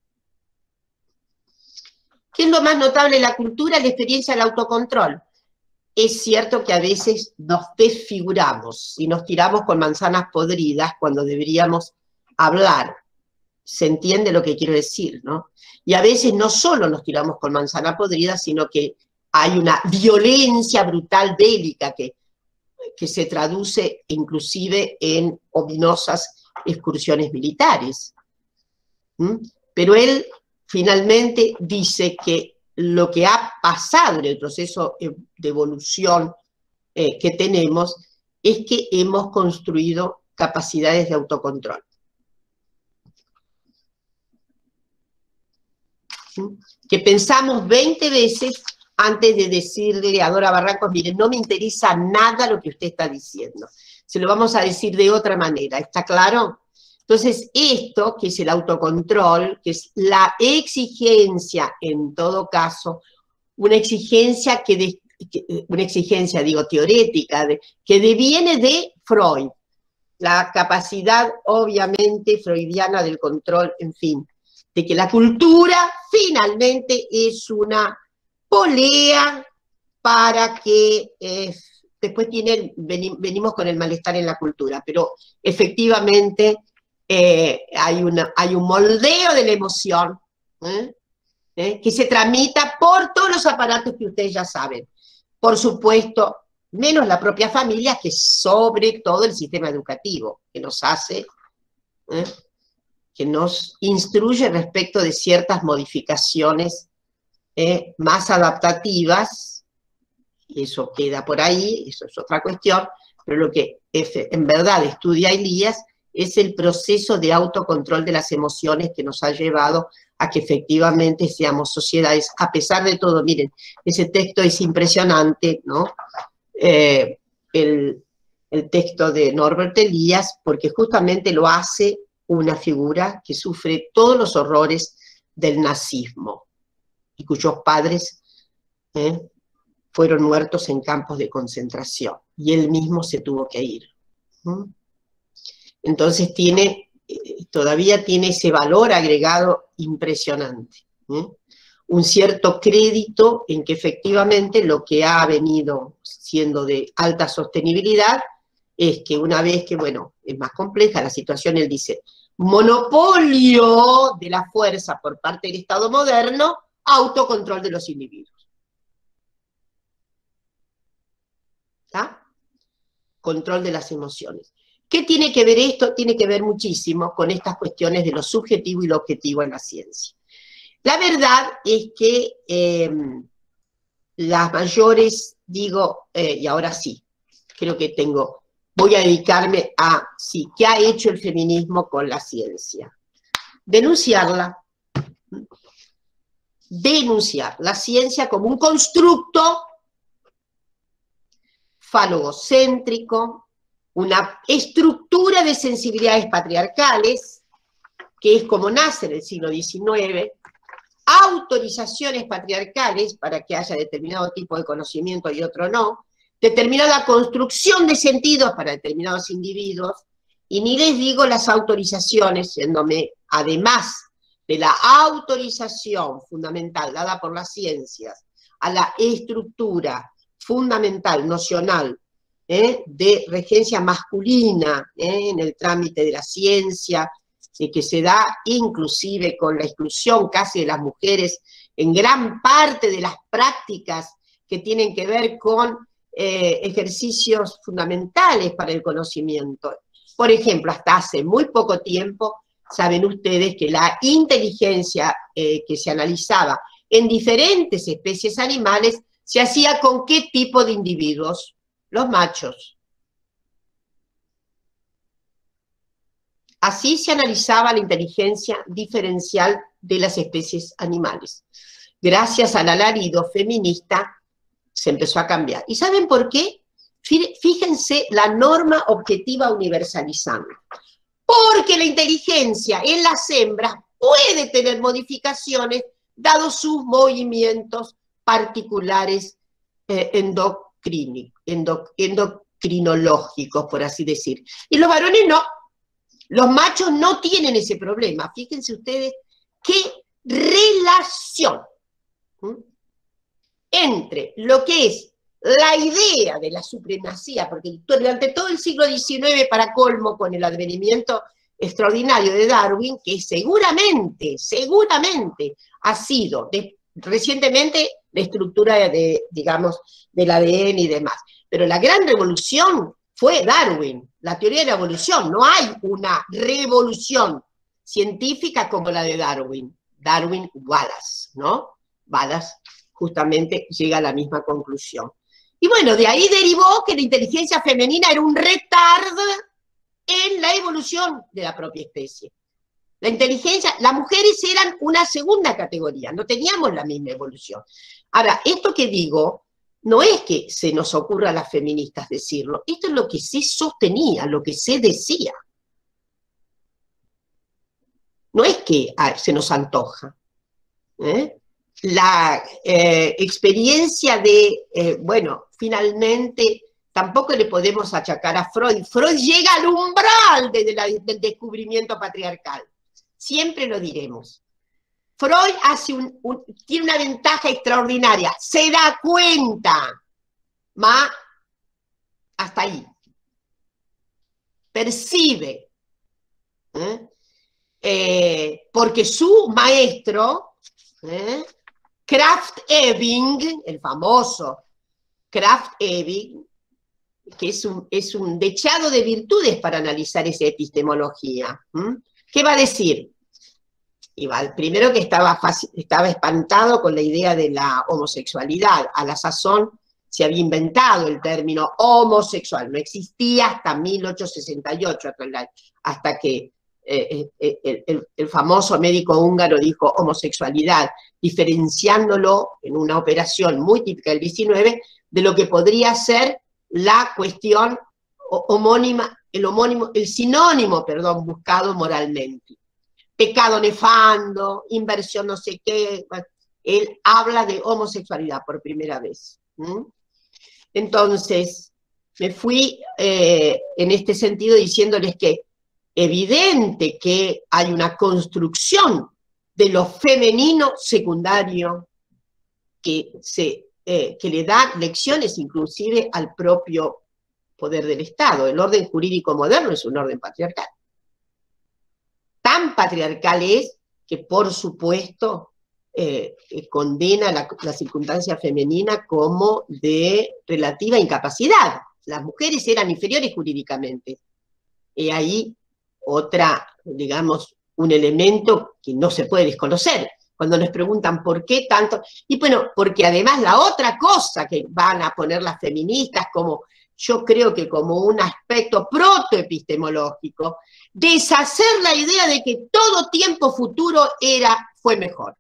¿Qué es lo más notable de la cultura? La experiencia del autocontrol. Es cierto que a veces nos desfiguramos y nos tiramos con manzanas podridas cuando deberíamos hablar. Se entiende lo que quiero decir, ¿no? Y a veces no solo nos tiramos con manzana podrida, sino que hay una violencia brutal bélica que, que se traduce inclusive en ominosas excursiones militares. ¿Mm? Pero él finalmente dice que lo que ha pasado en el proceso de evolución eh, que tenemos es que hemos construido capacidades de autocontrol. ¿Sí? Que pensamos veinte veces antes de decirle a Dora Barrancos, miren, no me interesa nada lo que usted está diciendo. Se lo vamos a decir de otra manera, ¿está claro? Entonces, esto, que es el autocontrol, que es la exigencia, en todo caso, una exigencia, que de, que, una exigencia digo, teórica, de, que deviene de Freud, la capacidad, obviamente, freudiana del control, en fin, de que la cultura, finalmente, es una polea para que... Eh, después tiene, venimos con el malestar en la cultura, pero efectivamente... Eh, hay, una, hay un moldeo de la emoción ¿eh? ¿Eh? que se tramita por todos los aparatos que ustedes ya saben. Por supuesto, menos la propia familia, que sobre todo el sistema educativo, que nos hace, ¿eh? que nos instruye respecto de ciertas modificaciones eh, más adaptativas, y eso queda por ahí, eso es otra cuestión, pero lo que en verdad estudia Elías es el proceso de autocontrol de las emociones que nos ha llevado a que efectivamente seamos sociedades, a pesar de todo. Miren, ese texto es impresionante, ¿no? Eh, el, el texto de Norbert Elías, porque justamente lo hace una figura que sufre todos los horrores del nazismo, y cuyos padres eh, fueron muertos en campos de concentración, y él mismo se tuvo que ir. ¿Mm? Entonces tiene, eh, todavía tiene ese valor agregado impresionante. ¿Eh? Un cierto crédito en que efectivamente lo que ha venido siendo de alta sostenibilidad es que una vez que, bueno, es más compleja la situación, él dice, monopolio de la fuerza por parte del Estado moderno, autocontrol de los individuos. ¿Está? Control de las emociones. ¿Qué tiene que ver esto? Tiene que ver muchísimo con estas cuestiones de lo subjetivo y lo objetivo en la ciencia. La verdad es que eh, las mayores, digo, eh, y ahora sí, creo que tengo, voy a dedicarme a, sí, ¿qué ha hecho el feminismo con la ciencia? Denunciarla. Denunciar la ciencia como un constructo falogocéntrico, una estructura de sensibilidades patriarcales, que es como nace en el siglo diecinueve, autorizaciones patriarcales para que haya determinado tipo de conocimiento y otro no, determinada construcción de sentidos para determinados individuos, y ni les digo las autorizaciones, yéndome además de la autorización fundamental dada por las ciencias a la estructura fundamental, nocional, ¿eh? de regencia masculina ¿eh? en el trámite de la ciencia, y que se da inclusive con la exclusión casi de las mujeres en gran parte de las prácticas que tienen que ver con eh, ejercicios fundamentales para el conocimiento. Por ejemplo, hasta hace muy poco tiempo, saben ustedes que la inteligencia eh, que se analizaba en diferentes especies animales se hacía con qué tipo de individuos, los machos. Así se analizaba la inteligencia diferencial de las especies animales. Gracias al alarido feminista se empezó a cambiar. ¿Y saben por qué? Fíjense la norma objetiva universalizante. Porque la inteligencia en las hembras puede tener modificaciones dados sus movimientos particulares eh, endocrini, endoc, endocrinológicos, por así decir. Y los varones no. Los machos no tienen ese problema. Fíjense ustedes qué relación ¿sí? entre lo que es la idea de la supremacía, porque durante todo el siglo diecinueve, para colmo, con el advenimiento extraordinario de Darwin, que seguramente, seguramente ha sido de, recientemente la estructura de, digamos, del A D N y demás. Pero la gran revolución fue Darwin, la teoría de la evolución. No hay una revolución científica como la de Darwin. Darwin-Wallace, ¿no? Wallace justamente llega a la misma conclusión. Y bueno, de ahí derivó que la inteligencia femenina era un retardo en la evolución de la propia especie. La inteligencia, las mujeres eran una segunda categoría, no teníamos la misma evolución. Ahora, esto que digo, no es que se nos ocurra a las feministas decirlo, esto es lo que se sostenía, lo que se decía. No es que ay, se nos antoja. ¿eh? La eh, experiencia de, eh, bueno, finalmente tampoco le podemos achacar a Freud. Freud llega al umbral de, de la, del descubrimiento patriarcal. Siempre lo diremos. Freud hace un, un, tiene una ventaja extraordinaria. Se da cuenta. Ma, hasta ahí. Percibe. ¿eh? Eh, porque su maestro, ¿eh? Krafft-Ebing, el famoso Krafft-Ebing, que es un, es un dechado de virtudes para analizar esa epistemología. ¿Mm? ¿Qué va a decir? Igual, primero que estaba, estaba espantado con la idea de la homosexualidad. A la sazón se había inventado el término homosexual, no existía hasta mil ochocientos sesenta y ocho, hasta que eh, eh, el, el, el famoso médico húngaro dijo homosexualidad, diferenciándolo en una operación muy típica del diecinueve de lo que podría ser la cuestión homónima, el homónimo, el sinónimo, perdón, buscado moralmente. Pecado nefando, inversión no sé qué, él habla de homosexualidad por primera vez. ¿Mm? Entonces, me fui eh, en este sentido diciéndoles que evidente que hay una construcción de lo femenino secundario que, se, eh, que le da lecciones inclusive al propio poder del Estado. El orden jurídico moderno es un orden patriarcal. Tan patriarcal es que, por supuesto, eh, eh, condena la, la circunstancia femenina como de relativa incapacidad. Las mujeres eran inferiores jurídicamente. Y ahí otra, digamos, un elemento que no se puede desconocer. Cuando nos preguntan por qué tanto, y bueno, porque además la otra cosa que van a poner las feministas como, yo creo que como un aspecto protoepistemológico, deshacer la idea de que todo tiempo futuro era, fue mejor.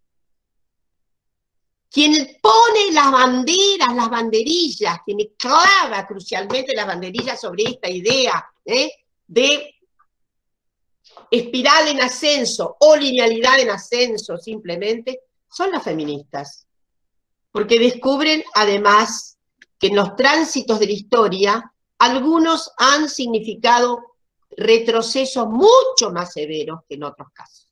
Quien pone las banderas, las banderillas, quien clava crucialmente las banderillas sobre esta idea ¿eh? de espiral en ascenso o linealidad en ascenso simplemente, son las feministas. Porque descubren además que en los tránsitos de la historia, algunos han significado retrocesos mucho más severos que en otros casos.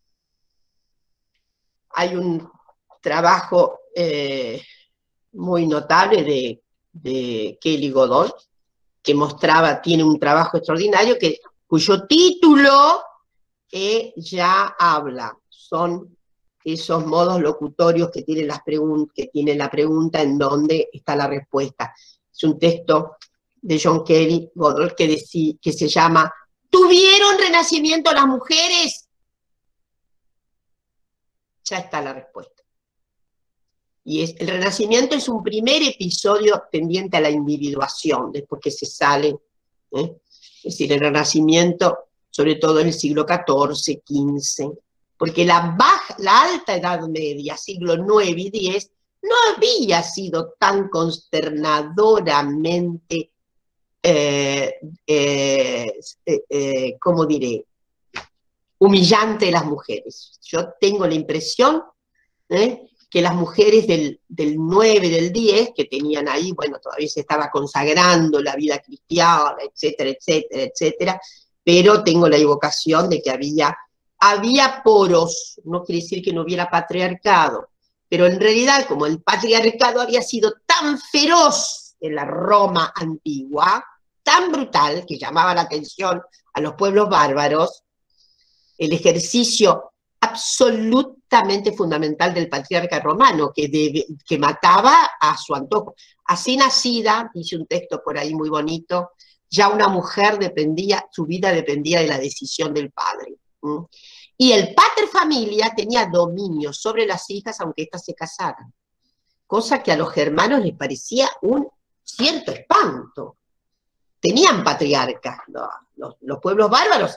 Hay un trabajo eh, muy notable de, de Kelly Goodall, que mostraba, tiene un trabajo extraordinario, que, cuyo título eh, ya habla, son esos modos locutorios que tiene, las que tiene la pregunta en donde está la respuesta. Es un texto de John Kelly Goodall que, decí, que se llama ¿Tuvieron renacimiento las mujeres? Ya está la respuesta. Y es, el renacimiento es un primer episodio tendiente a la individuación, después que se sale, ¿eh? Es decir, el renacimiento, sobre todo en el siglo catorce, quince, porque la, baja, la alta Edad Media, siglo nueve y diez, no había sido tan consternadoramente, eh, eh, eh, eh, ¿cómo diré?, humillante de las mujeres. Yo tengo la impresión ¿eh? que las mujeres del, del nueve, del diez, que tenían ahí, bueno, todavía se estaba consagrando la vida cristiana, etcétera, etcétera, etcétera, pero tengo la evocación de que había, había poros, no quiere decir que no hubiera patriarcado, pero en realidad como el patriarcado había sido tan feroz en la Roma antigua, tan brutal, que llamaba la atención a los pueblos bárbaros, el ejercicio absolutamente fundamental del patriarca romano, que, debe, que mataba a su antojo. Así nacida, hice un texto por ahí muy bonito, ya una mujer dependía, su vida dependía de la decisión del padre. ¿Mm? Y el pater familia tenía dominio sobre las hijas aunque éstas se casaran, cosa que a los germanos les parecía un cierto espanto. Tenían patriarcas, ¿no? los, los pueblos bárbaros,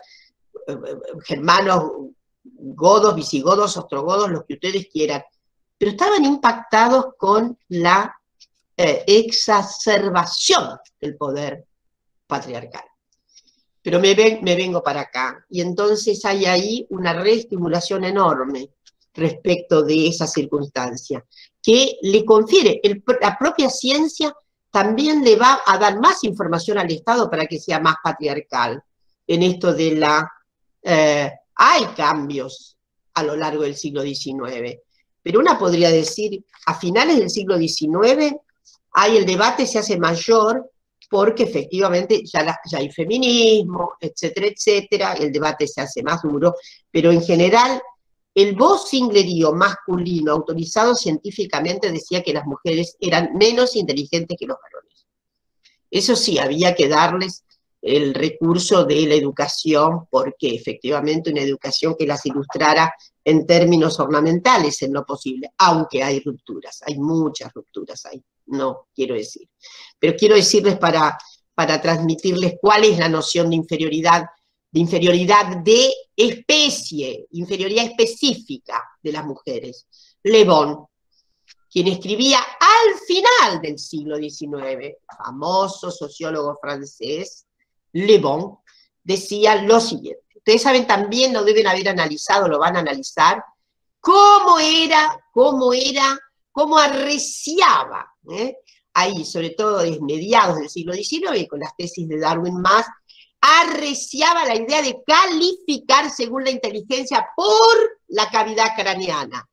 germanos, godos, visigodos, ostrogodos, los que ustedes quieran, pero estaban impactados con la eh, exacerbación del poder patriarcal. Pero me, ven, me vengo para acá, y entonces hay ahí una reestimulación enorme respecto de esa circunstancia, que le confiere, el, la propia ciencia también le va a dar más información al Estado para que sea más patriarcal en esto de la... Eh, hay cambios a lo largo del siglo diecinueve, pero una podría decir, a finales del siglo diecinueve, hay el debate se hace mayor porque efectivamente ya, la, ya hay feminismo, etcétera, etcétera, el debate se hace más duro, pero en general el vocinglerío masculino autorizado científicamente decía que las mujeres eran menos inteligentes que los varones. Eso sí, había que darles el recurso de la educación, porque efectivamente una educación que las ilustrara en términos ornamentales en lo posible, aunque hay rupturas, hay muchas rupturas ahí, no quiero decir. Pero quiero decirles para, para transmitirles cuál es la noción de inferioridad, de inferioridad de especie, inferioridad específica de las mujeres. Le Bon, quien escribía al final del siglo diecinueve, famoso sociólogo francés, Le Bon, decía lo siguiente. Ustedes saben también, lo deben haber analizado, lo van a analizar, cómo era, cómo era, cómo arreciaba, ¿eh? ahí, sobre todo desde mediados del siglo diecinueve, con las tesis de Darwin más, arreciaba la idea de calificar según la inteligencia por la cavidad craneana.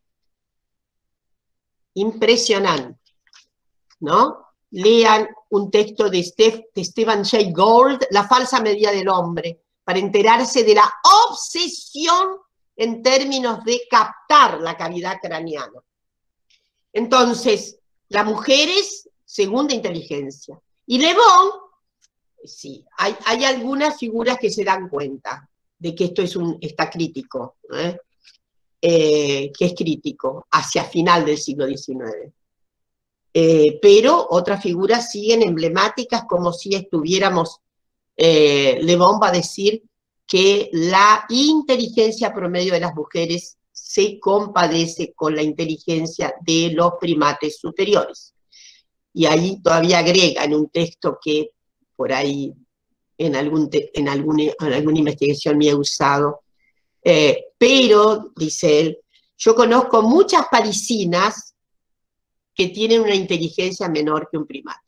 Impresionante, ¿no? Lean un texto de, Steph, de Stephen Jay Gould, La falsa medida del hombre, para enterarse de la obsesión en términos de captar la cavidad craneana. Entonces, las mujeres, segunda inteligencia. Y Le Bon, sí, hay, hay algunas figuras que se dan cuenta de que esto es un, está crítico, ¿eh? Eh, que es crítico, hacia final del siglo diecinueve. Eh, pero otras figuras siguen emblemáticas como si estuviéramos, eh, Le Bon va a decir que la inteligencia promedio de las mujeres se compadece con la inteligencia de los primates superiores. Y ahí todavía agrega en un texto que por ahí en, algún te, en, algún, en alguna investigación me he usado, eh, pero, dice él, yo conozco muchas parisinas que tienen una inteligencia menor que un primate.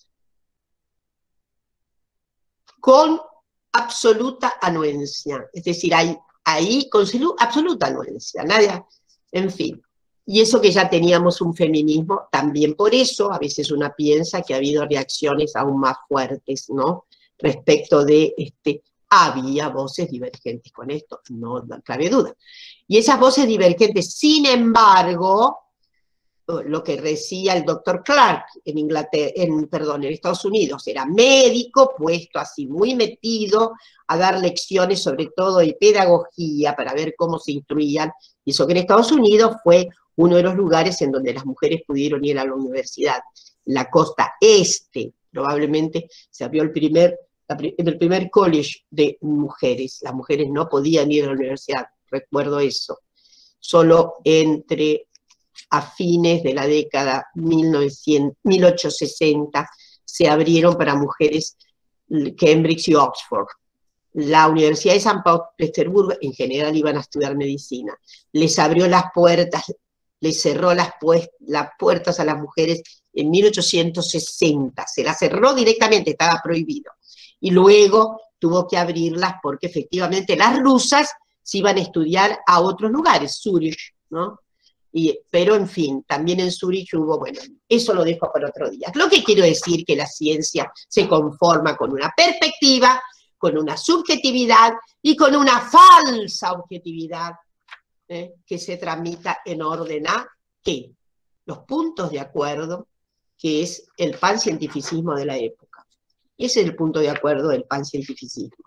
Con absoluta anuencia, es decir, hay ahí con absoluta anuencia, nadie, en fin. Y eso que ya teníamos un feminismo, también por eso a veces una piensa que ha habido reacciones aún más fuertes, ¿no? Respecto de, este, había voces divergentes con esto, no, no cabe duda. Y esas voces divergentes, sin embargo, lo que decía el doctor Clark en Inglaterra, en, perdón, en Estados Unidos, era médico, puesto así muy metido a dar lecciones sobre todo de pedagogía para ver cómo se instruían, y eso que en Estados Unidos fue uno de los lugares en donde las mujeres pudieron ir a la universidad. La costa este, probablemente, se abrió el primer, el primer college de mujeres. Las mujeres no podían ir a la universidad, recuerdo eso. Solo entre a fines de la década mil ochocientos sesenta se abrieron para mujeres Cambridge y Oxford. La Universidad de San Petersburgo, en general, iban a estudiar medicina. Les abrió las puertas, les cerró las, pues, las puertas a las mujeres en mil ochocientos sesenta. Se las cerró directamente, estaba prohibido. Y luego tuvo que abrirlas porque efectivamente las rusas se iban a estudiar a otros lugares, Zurich, ¿no? Y, pero en fin, también en Zurich hubo, bueno, eso lo dejo para otro día. Lo que quiero decir que la ciencia se conforma con una perspectiva, con una subjetividad y con una falsa objetividad, ¿eh? que se tramita en orden a ¿qué? Los puntos de acuerdo, que es el pancientificismo de la época. Ese es el punto de acuerdo del pancientificismo.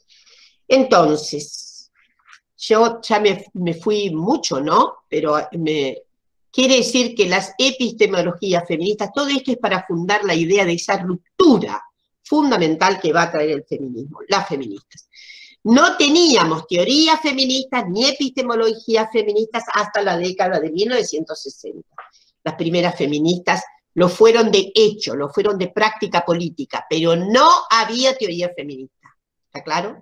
Entonces, yo ya me, me fui mucho, ¿no? Pero me quiere decir que las epistemologías feministas, todo esto es para fundar la idea de esa ruptura fundamental que va a traer el feminismo, las feministas. No teníamos teorías feministas ni epistemologías feministas hasta la década de mil novecientos sesenta. Las primeras feministas lo fueron de hecho, lo fueron de práctica política, pero no había teoría feminista. ¿Está claro?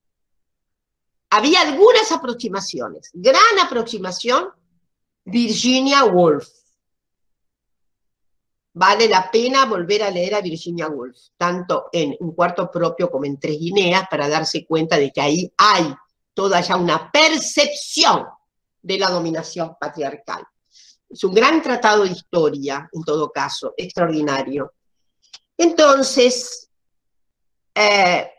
Había algunas aproximaciones. Gran aproximación, Virginia Woolf. Vale la pena volver a leer a Virginia Woolf, tanto en Un cuarto propio como en Tres Guineas, para darse cuenta de que ahí hay toda ya una percepción de la dominación patriarcal. Es un gran tratado de historia, en todo caso, extraordinario. Entonces, eh,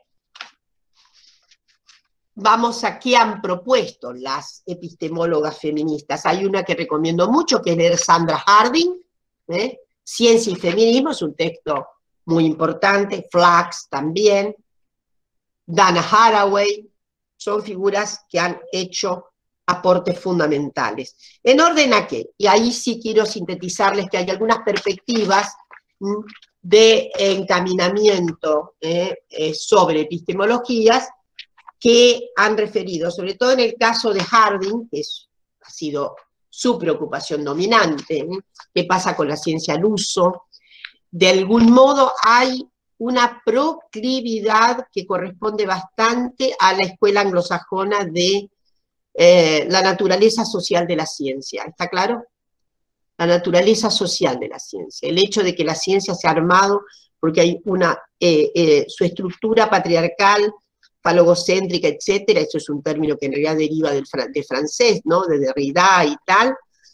vamos a qué han propuesto las epistemólogas feministas. Hay una que recomiendo mucho, que es leer Sandra Harding, ¿eh? Ciencia y feminismo, es un texto muy importante, Flax también, Dana Haraway, son figuras que han hecho aportes fundamentales. ¿En orden a qué? Y ahí sí quiero sintetizarles que hay algunas perspectivas de encaminamiento eh, eh, sobre epistemologías que han referido, sobre todo en el caso de Harding, que es, ha sido su preocupación dominante, ¿eh? ¿Qué pasa con la ciencia al uso? De algún modo hay una proclividad que corresponde bastante a la escuela anglosajona de eh, la naturaleza social de la ciencia, ¿está claro? La naturaleza social de la ciencia, el hecho de que la ciencia se ha armado porque hay una, eh, eh, su estructura patriarcal, falogocéntrica, etcétera, eso es un término que en realidad deriva del de francés, ¿no? De Derrida y tal,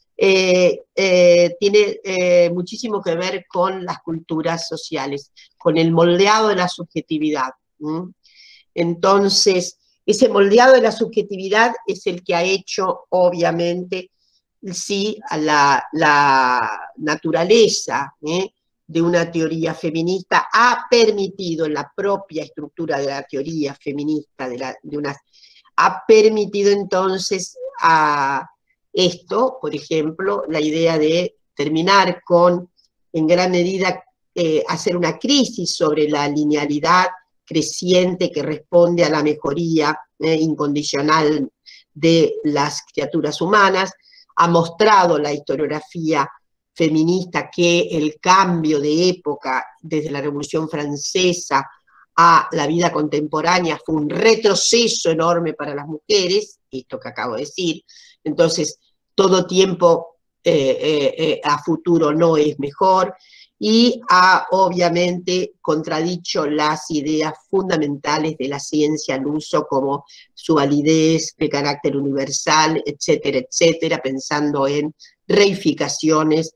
eh, eh, tiene eh, muchísimo que ver con las culturas sociales, con el moldeado de la subjetividad. ¿Mm? Entonces, ese moldeado de la subjetividad es el que ha hecho, obviamente, sí, a la, la naturaleza, ¿eh? de una teoría feminista, ha permitido en la propia estructura de la teoría feminista, de, la, de una, ha permitido entonces a esto, por ejemplo, la idea de terminar con, en gran medida, eh, hacer una crisis sobre la linealidad creciente que responde a la mejoría eh, incondicional de las criaturas humanas, ha mostrado la historiografía feminista que el cambio de época desde la Revolución Francesa a la vida contemporánea fue un retroceso enorme para las mujeres, esto que acabo de decir, entonces todo tiempo eh, eh, eh, a futuro no es mejor, y ha obviamente contradicho las ideas fundamentales de la ciencia al uso como su validez de carácter universal, etcétera, etcétera, pensando en reificaciones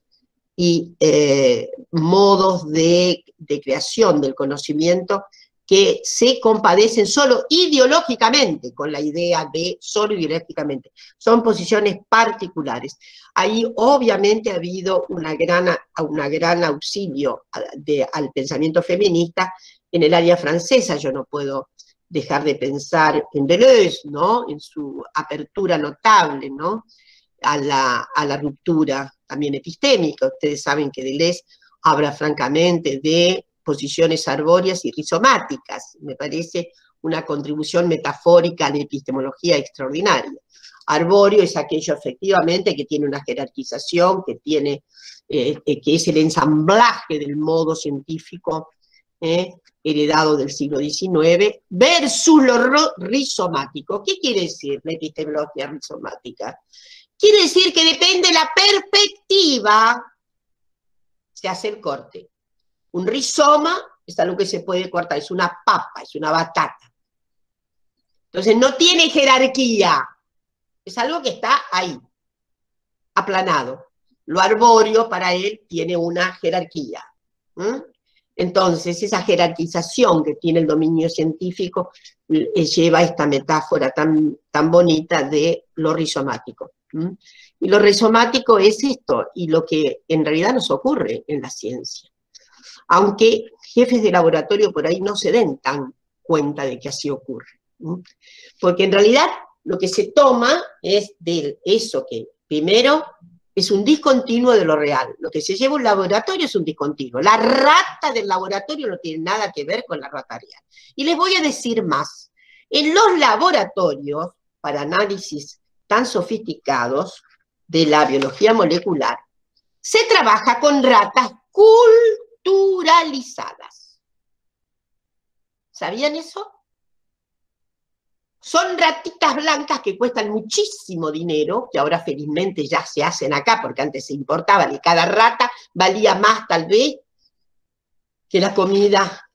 y eh, modos de, de creación del conocimiento que se compadecen solo ideológicamente con la idea de solo ideológicamente. Son posiciones particulares. Ahí obviamente ha habido una gran, una gran auxilio de, al pensamiento feminista en el área francesa. Yo no puedo dejar de pensar en Deleuze, ¿no? En su apertura notable, ¿no? A la, a la ruptura también epistémica. Ustedes saben que Deleuze habla francamente de posiciones arbóreas y rizomáticas. Me parece una contribución metafórica a la epistemología extraordinaria. Arbóreo es aquello efectivamente que tiene una jerarquización, que, tiene, eh, que es el ensamblaje del modo científico eh, heredado del siglo diecinueve, versus lo rizomático. ¿Qué quiere decir la epistemología rizomática? Quiere decir que depende de la perspectiva, se hace el corte. Un rizoma es algo que se puede cortar, es una papa, es una batata. Entonces no tiene jerarquía, es algo que está ahí, aplanado. Lo arbóreo para él tiene una jerarquía. ¿Mm? Entonces esa jerarquización que tiene el dominio científico eh, lleva esta metáfora tan, tan bonita de lo rizomático. ¿Mm? Y lo rizomático es esto, y lo que en realidad nos ocurre en la ciencia. Aunque jefes de laboratorio por ahí no se den tan cuenta de que así ocurre. ¿Mm? Porque en realidad lo que se toma es de eso que primero es un discontinuo de lo real. Lo que se lleva a un laboratorio es un discontinuo. La rata del laboratorio no tiene nada que ver con la rata real. Y les voy a decir más. En los laboratorios, para análisis tan sofisticados de la biología molecular, se trabaja con ratas culturalizadas. ¿Sabían eso? Son ratitas blancas que cuestan muchísimo dinero, que ahora felizmente ya se hacen acá, porque antes se importaban y cada rata valía más tal vez que la comida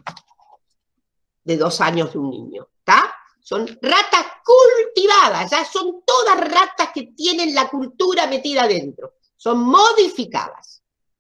de dos años de un niño, ¿está? Son ratas cultivadas, ya son todas ratas que tienen la cultura metida adentro, son modificadas.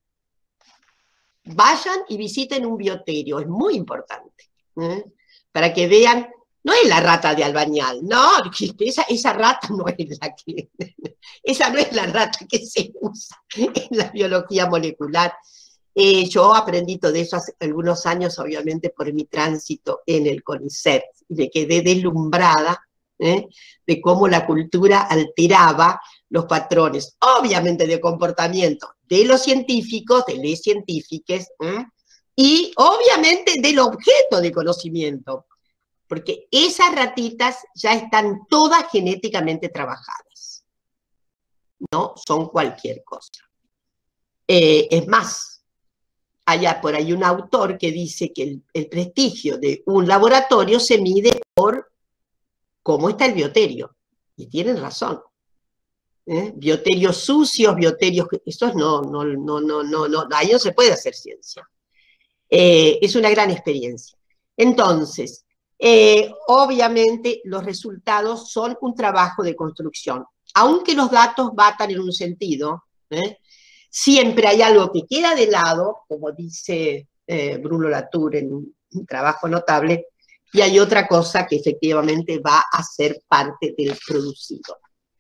Vayan y visiten un bioterio, es muy importante, ¿eh? Para que vean. No es la rata de Albañal, no, esa, esa rata no es la que, esa no es la rata que se usa en la biología molecular, Eh, yo aprendí todo eso hace algunos años, obviamente, por mi tránsito en el CONICET, y me quedé deslumbrada ¿eh? de cómo la cultura alteraba los patrones, obviamente de comportamiento de los científicos, de les científiques, ¿eh? y obviamente del objeto de conocimiento, porque esas ratitas ya están todas genéticamente trabajadas, no son cualquier cosa. Eh, es más, hay por ahí un autor que dice que el, el prestigio de un laboratorio se mide por cómo está el bioterio, y tienen razón. ¿Eh? Bioterios sucios, bioterios, esos no, no, no, no, no, no, ahí no se puede hacer ciencia. Eh, es una gran experiencia. Entonces, eh, obviamente los resultados son un trabajo de construcción. Aunque los datos batan en un sentido, ¿eh? siempre hay algo que queda de lado, como dice eh, Bruno Latour en un, un trabajo notable, y hay otra cosa que efectivamente va a ser parte del producido.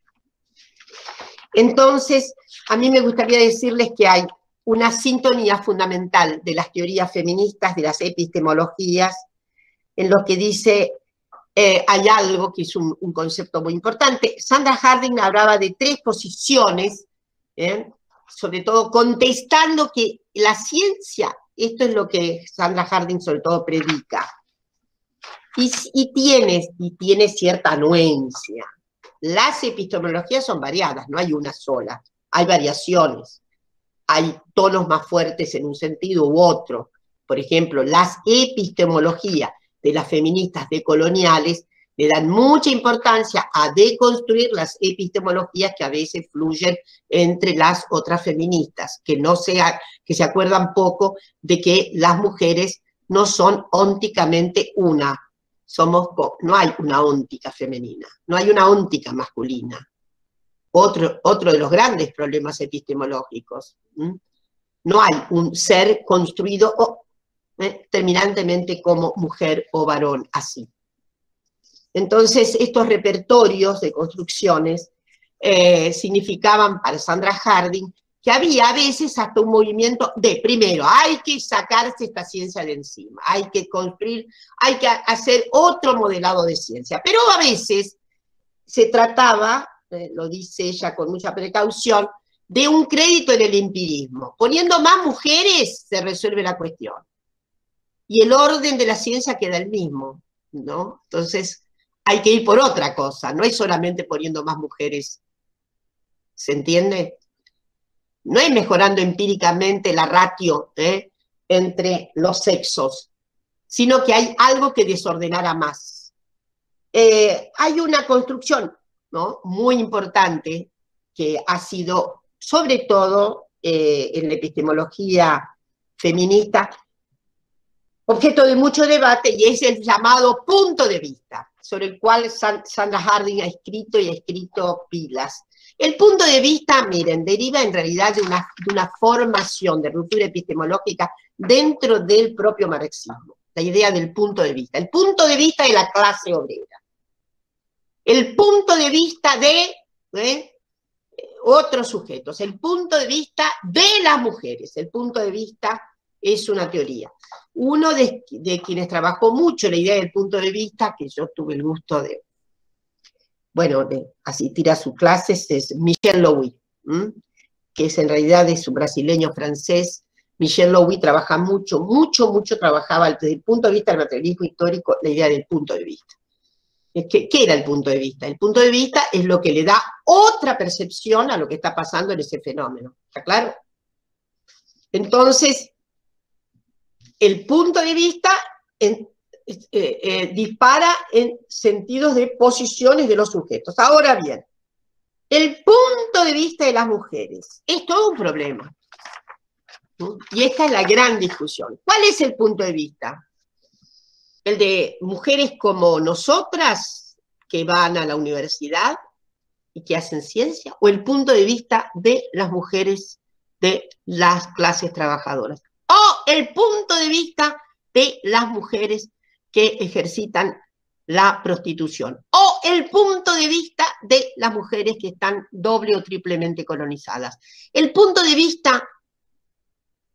Entonces, a mí me gustaría decirles que hay una sintonía fundamental de las teorías feministas, de las epistemologías, en lo que dice, eh, hay algo que es un, un concepto muy importante. Sandra Harding hablaba de tres posiciones, ¿eh? sobre todo contestando que la ciencia, esto es lo que Sandra Harding sobre todo predica, y, y, tiene, y tiene cierta anuencia. Las epistemologías son variadas, no hay una sola, hay variaciones, hay tonos más fuertes en un sentido u otro. Por ejemplo, las epistemologías de las feministas decoloniales le dan mucha importancia a deconstruir las epistemologías que a veces fluyen entre las otras feministas, que, no sea, que se acuerdan poco de que las mujeres no son ónticamente una. Somos, no hay una óntica femenina, no hay una óntica masculina. Otro, otro de los grandes problemas epistemológicos. ¿Mm? No hay un ser construido o, eh, terminantemente como mujer o varón, así. Entonces, estos repertorios de construcciones eh, significaban para Sandra Harding que había a veces hasta un movimiento de, primero, hay que sacarse esta ciencia de encima, hay que construir, hay que hacer otro modelado de ciencia, pero a veces se trataba, eh, lo dice ella con mucha precaución, de un crédito en el empirismo. Poniendo más mujeres se resuelve la cuestión. Y el orden de la ciencia queda el mismo, ¿no? Entonces hay que ir por otra cosa, no es solamente poniendo más mujeres, ¿se entiende? No es mejorando empíricamente la ratio ¿eh? entre los sexos, sino que hay algo que desordenara más. Eh, hay una construcción ¿no? muy importante que ha sido, sobre todo eh, en la epistemología feminista, objeto de mucho debate, y es el llamado punto de vista, sobre el cual Sandra Harding ha escrito y ha escrito pilas. El punto de vista, miren, deriva en realidad de una, de una formación de ruptura epistemológica dentro del propio marxismo, la idea del punto de vista, el punto de vista de la clase obrera, el punto de vista de ¿eh? otros sujetos, el punto de vista de las mujeres, el punto de vista es una teoría. Uno de, de quienes trabajó mucho la idea del punto de vista, que yo tuve el gusto de bueno, de asistir a sus clases, es Michel Louis, ¿m? que es en realidad es un brasileño francés. Michel Louis trabaja mucho, mucho, mucho trabajaba desde el punto de vista del materialismo histórico, la idea del punto de vista. ¿Qué, ¿Qué era el punto de vista? El punto de vista es lo que le da otra percepción a lo que está pasando en ese fenómeno, ¿está claro? Entonces, el punto de vista en, Eh, eh, dispara en sentidos de posiciones de los sujetos. Ahora bien, el punto de vista de las mujeres es todo un problema. ¿Sí? Y esta es la gran discusión. ¿Cuál es el punto de vista? ¿El de mujeres como nosotras que van a la universidad y que hacen ciencia? ¿O el punto de vista de las mujeres de las clases trabajadoras? ¿O el punto de vista de las mujeres que ejercitan la prostitución? O el punto de vista de las mujeres que están doble o triplemente colonizadas. El punto de vista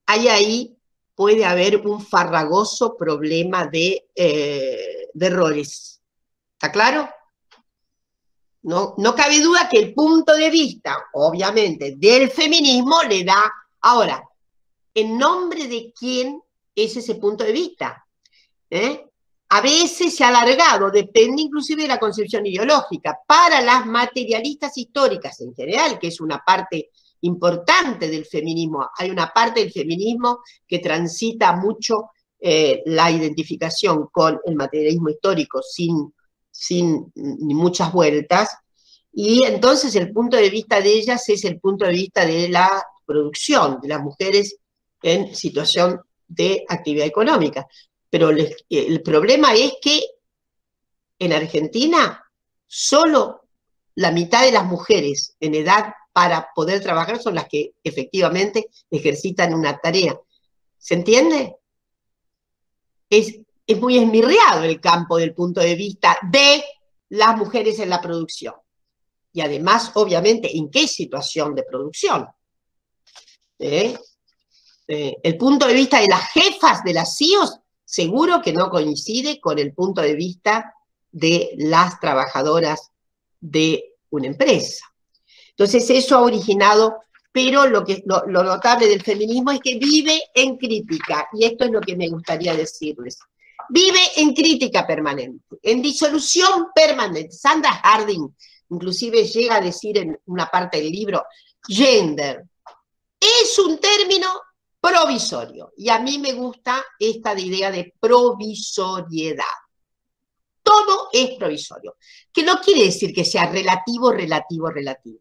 hay ahí, puede haber un farragoso problema de, eh, de errores. ¿Está claro? No, no cabe duda que el punto de vista, obviamente, del feminismo le da... Ahora, ¿en nombre de quién es ese punto de vista? ¿Eh? A veces se ha alargado, depende inclusive de la concepción ideológica. Para las materialistas históricas en general, que es una parte importante del feminismo, hay una parte del feminismo que transita mucho eh, la identificación con el materialismo histórico sin, sin ni muchas vueltas, y entonces el punto de vista de ellas es el punto de vista de la producción, de las mujeres en situación de actividad económica. Pero les, el problema es que en Argentina solo la mitad de las mujeres en edad para poder trabajar son las que efectivamente ejercitan una tarea. ¿Se entiende? Es, es muy esmirriado el campo del punto de vista de las mujeres en la producción. Y además, obviamente, ¿en qué situación de producción? ¿Eh? Eh, el punto de vista de las jefas de las C I Os seguro que no coincide con el punto de vista de las trabajadoras de una empresa. Entonces eso ha originado, pero lo, que, lo, lo notable del feminismo es que vive en crítica, y esto es lo que me gustaría decirles. Vive en crítica permanente, en disolución permanente. Sandra Harding inclusive llega a decir en una parte del libro, gender es un término provisorio, y a mí me gusta esta idea de provisoriedad. Todo es provisorio, que no quiere decir que sea relativo, relativo, relativo.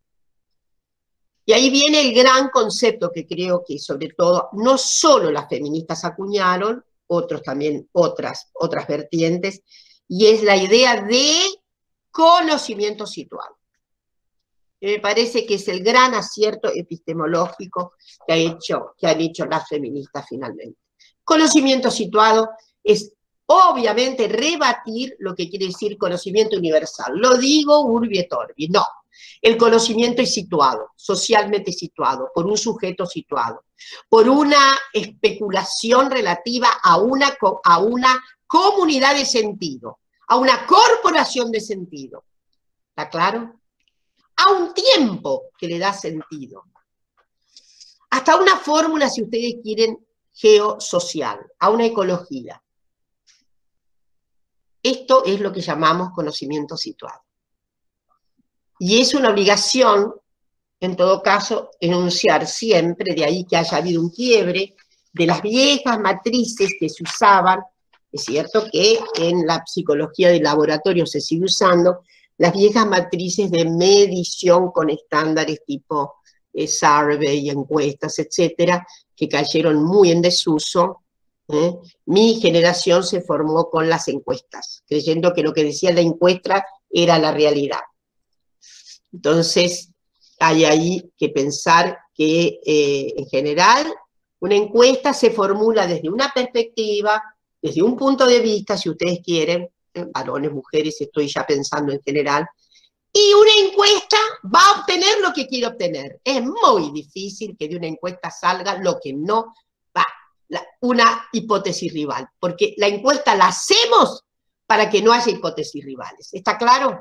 Y ahí viene el gran concepto que creo que sobre todo, no solo las feministas acuñaron, otros también, otras, otras vertientes, y es la idea de conocimiento situado. Me parece que es el gran acierto epistemológico que, ha hecho, que han hecho las feministas finalmente. Conocimiento situado es obviamente rebatir lo que quiere decir conocimiento universal. Lo digo urbi et orbi, no. El conocimiento es situado, socialmente situado, por un sujeto situado, por una especulación relativa a una, a una comunidad de sentido, a una corporación de sentido. ¿Está claro? A un tiempo que le da sentido. Hasta una fórmula, si ustedes quieren, geosocial, a una ecología. Esto es lo que llamamos conocimiento situado. Y es una obligación, en todo caso, enunciar siempre, de ahí que haya habido un quiebre, de las viejas matrices que se usaban. Es cierto que en la psicología del laboratorio se sigue usando, las viejas matrices de medición con estándares tipo eh, survey, encuestas, etcétera, que cayeron muy en desuso. ¿eh? Mi generación se formó con las encuestas, creyendo que lo que decía la encuesta era la realidad. Entonces, hay ahí que pensar que, eh, en general, una encuesta se formula desde una perspectiva, desde un punto de vista, si ustedes quieren, eh, varones, mujeres, estoy ya pensando en general, y una encuesta va a obtener lo que quiere obtener. Es muy difícil que de una encuesta salga lo que no va, la, una hipótesis rival, porque la encuesta la hacemos para que no haya hipótesis rivales. ¿Está claro?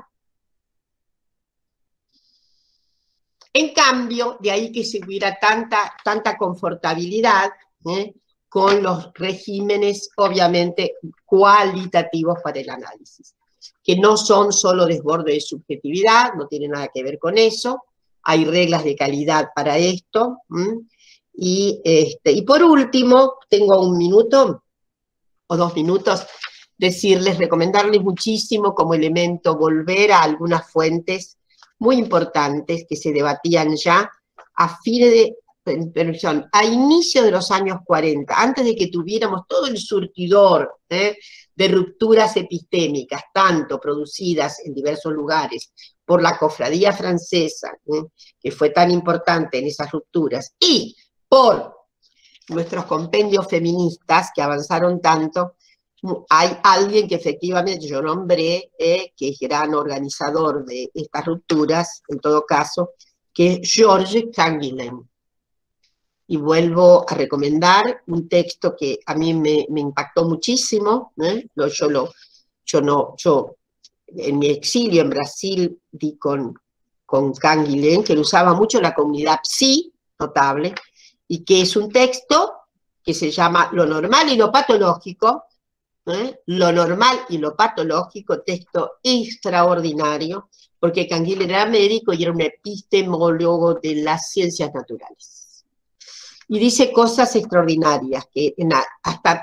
En cambio, de ahí que se hubiera tanta, tanta confortabilidad ¿eh? con los regímenes, obviamente, cualitativos para el análisis, que no son solo desborde de subjetividad, no tiene nada que ver con eso, hay reglas de calidad para esto, ¿m? y, este, y por último, tengo un minuto o dos minutos, decirles, recomendarles muchísimo como elemento volver a algunas fuentes muy importantes que se debatían ya a fines de, perdón, a inicio de los años cuarenta, antes de que tuviéramos todo el surtidor ¿eh? de rupturas epistémicas, tanto producidas en diversos lugares por la cofradía francesa, ¿eh? que fue tan importante en esas rupturas, y por nuestros compendios feministas que avanzaron tanto. Hay alguien que efectivamente yo nombré, eh, que es gran organizador de estas rupturas, en todo caso, que es Georges Canguilhem. y vuelvo a recomendar un texto que a mí me, me impactó muchísimo, ¿eh? Lo, yo, lo, yo, no, yo en mi exilio en Brasil di con, con Canguilhem, que lo usaba mucho la comunidad psi, notable, y que es un texto que se llama Lo normal y lo patológico, ¿eh? Lo normal y lo patológico, texto extraordinario, porque Canguilhem era médico y era un epistemólogo de las ciencias naturales. Y dice cosas extraordinarias, que en, hasta...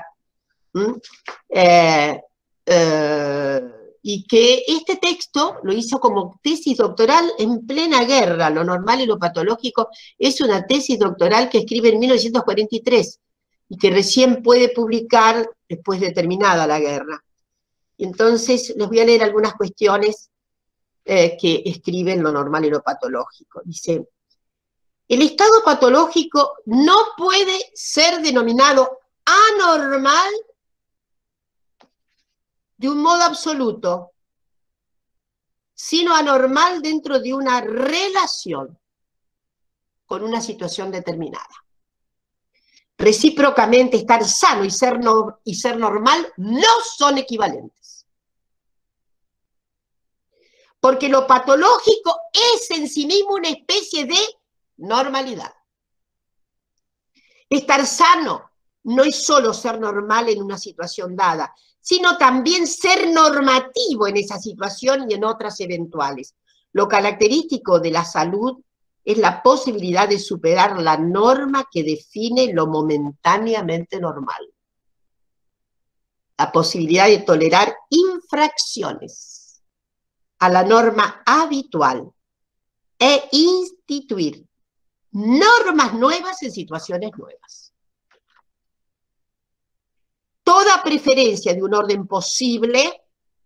Eh, eh, y que este texto lo hizo como tesis doctoral en plena guerra. Lo normal y lo patológico es una tesis doctoral que escribe en mil novecientos cuarenta y tres y que recién puede publicar después de terminada la guerra. Entonces les voy a leer algunas cuestiones eh, que escribe en Lo normal y lo patológico. Dice: el estado patológico no puede ser denominado anormal de un modo absoluto, sino anormal dentro de una relación con una situación determinada. Recíprocamente, estar sano y ser, no, y ser normal no son equivalentes. Porque lo patológico es en sí mismo una especie de normalidad. Estar sano no es solo ser normal en una situación dada, sino también ser normativo en esa situación y en otras eventuales. Lo característico de la salud es la posibilidad de superar la norma que define lo momentáneamente normal. La posibilidad de tolerar infracciones a la norma habitual e instituir normas nuevas en situaciones nuevas. Toda preferencia de un orden posible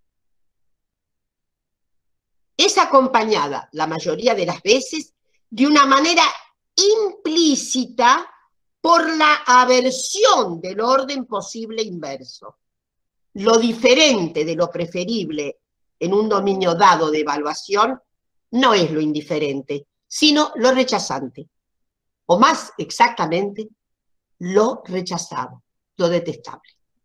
es acompañada, la mayoría de las veces, de una manera implícita por la aversión del orden posible inverso. Lo diferente de lo preferible en un dominio dado de evaluación no es lo indiferente, sino lo rechazante, o más exactamente, lo rechazado, lo detestable.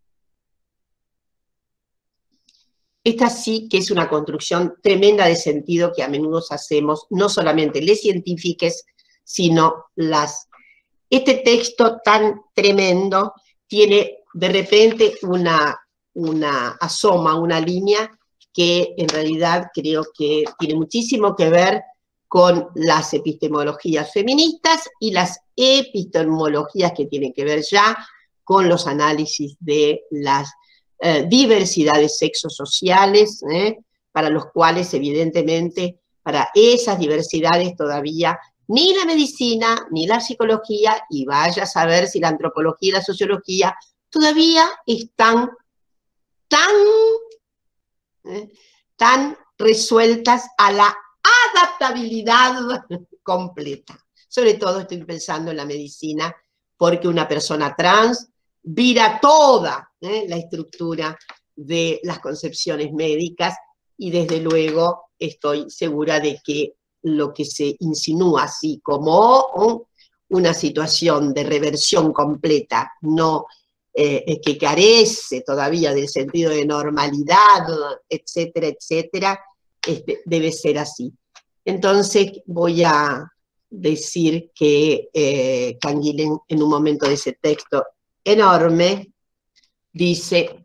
Esta sí que es una construcción tremenda de sentido que a menudo hacemos, no solamente les científicos, sino las... Este texto tan tremendo tiene de repente una, una asoma, una línea que en realidad creo que tiene muchísimo que ver con las epistemologías feministas y las epistemologías que tienen que ver ya con los análisis de las Eh, diversidades sexosociales, ¿eh? para los cuales evidentemente, para esas diversidades todavía ni la medicina, ni la psicología, y vaya a saber si la antropología y la sociología todavía están tan, ¿eh? tan resueltas a la adaptabilidad completa. Sobre todo estoy pensando en la medicina, porque una persona trans vira toda ¿eh? la estructura de las concepciones médicas y desde luego estoy segura de que lo que se insinúa así como ¿eh? una situación de reversión completa, no eh, que carece todavía del sentido de normalidad, etcétera, etcétera, este, debe ser así. Entonces voy a decir que eh, Canguilhem en un momento de ese texto enorme, dice: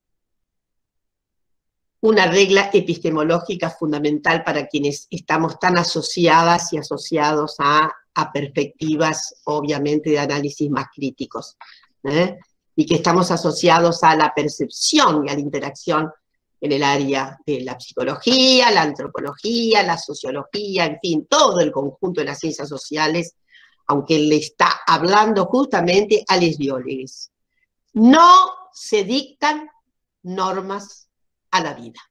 una regla epistemológica fundamental para quienes estamos tan asociadas y asociados a, a perspectivas, obviamente, de análisis más críticos, ¿eh? y que estamos asociados a la percepción y a la interacción en el área de la psicología, la antropología, la sociología, en fin, todo el conjunto de las ciencias sociales, aunque le está hablando justamente a los biólogos. No se dictan normas a la vida.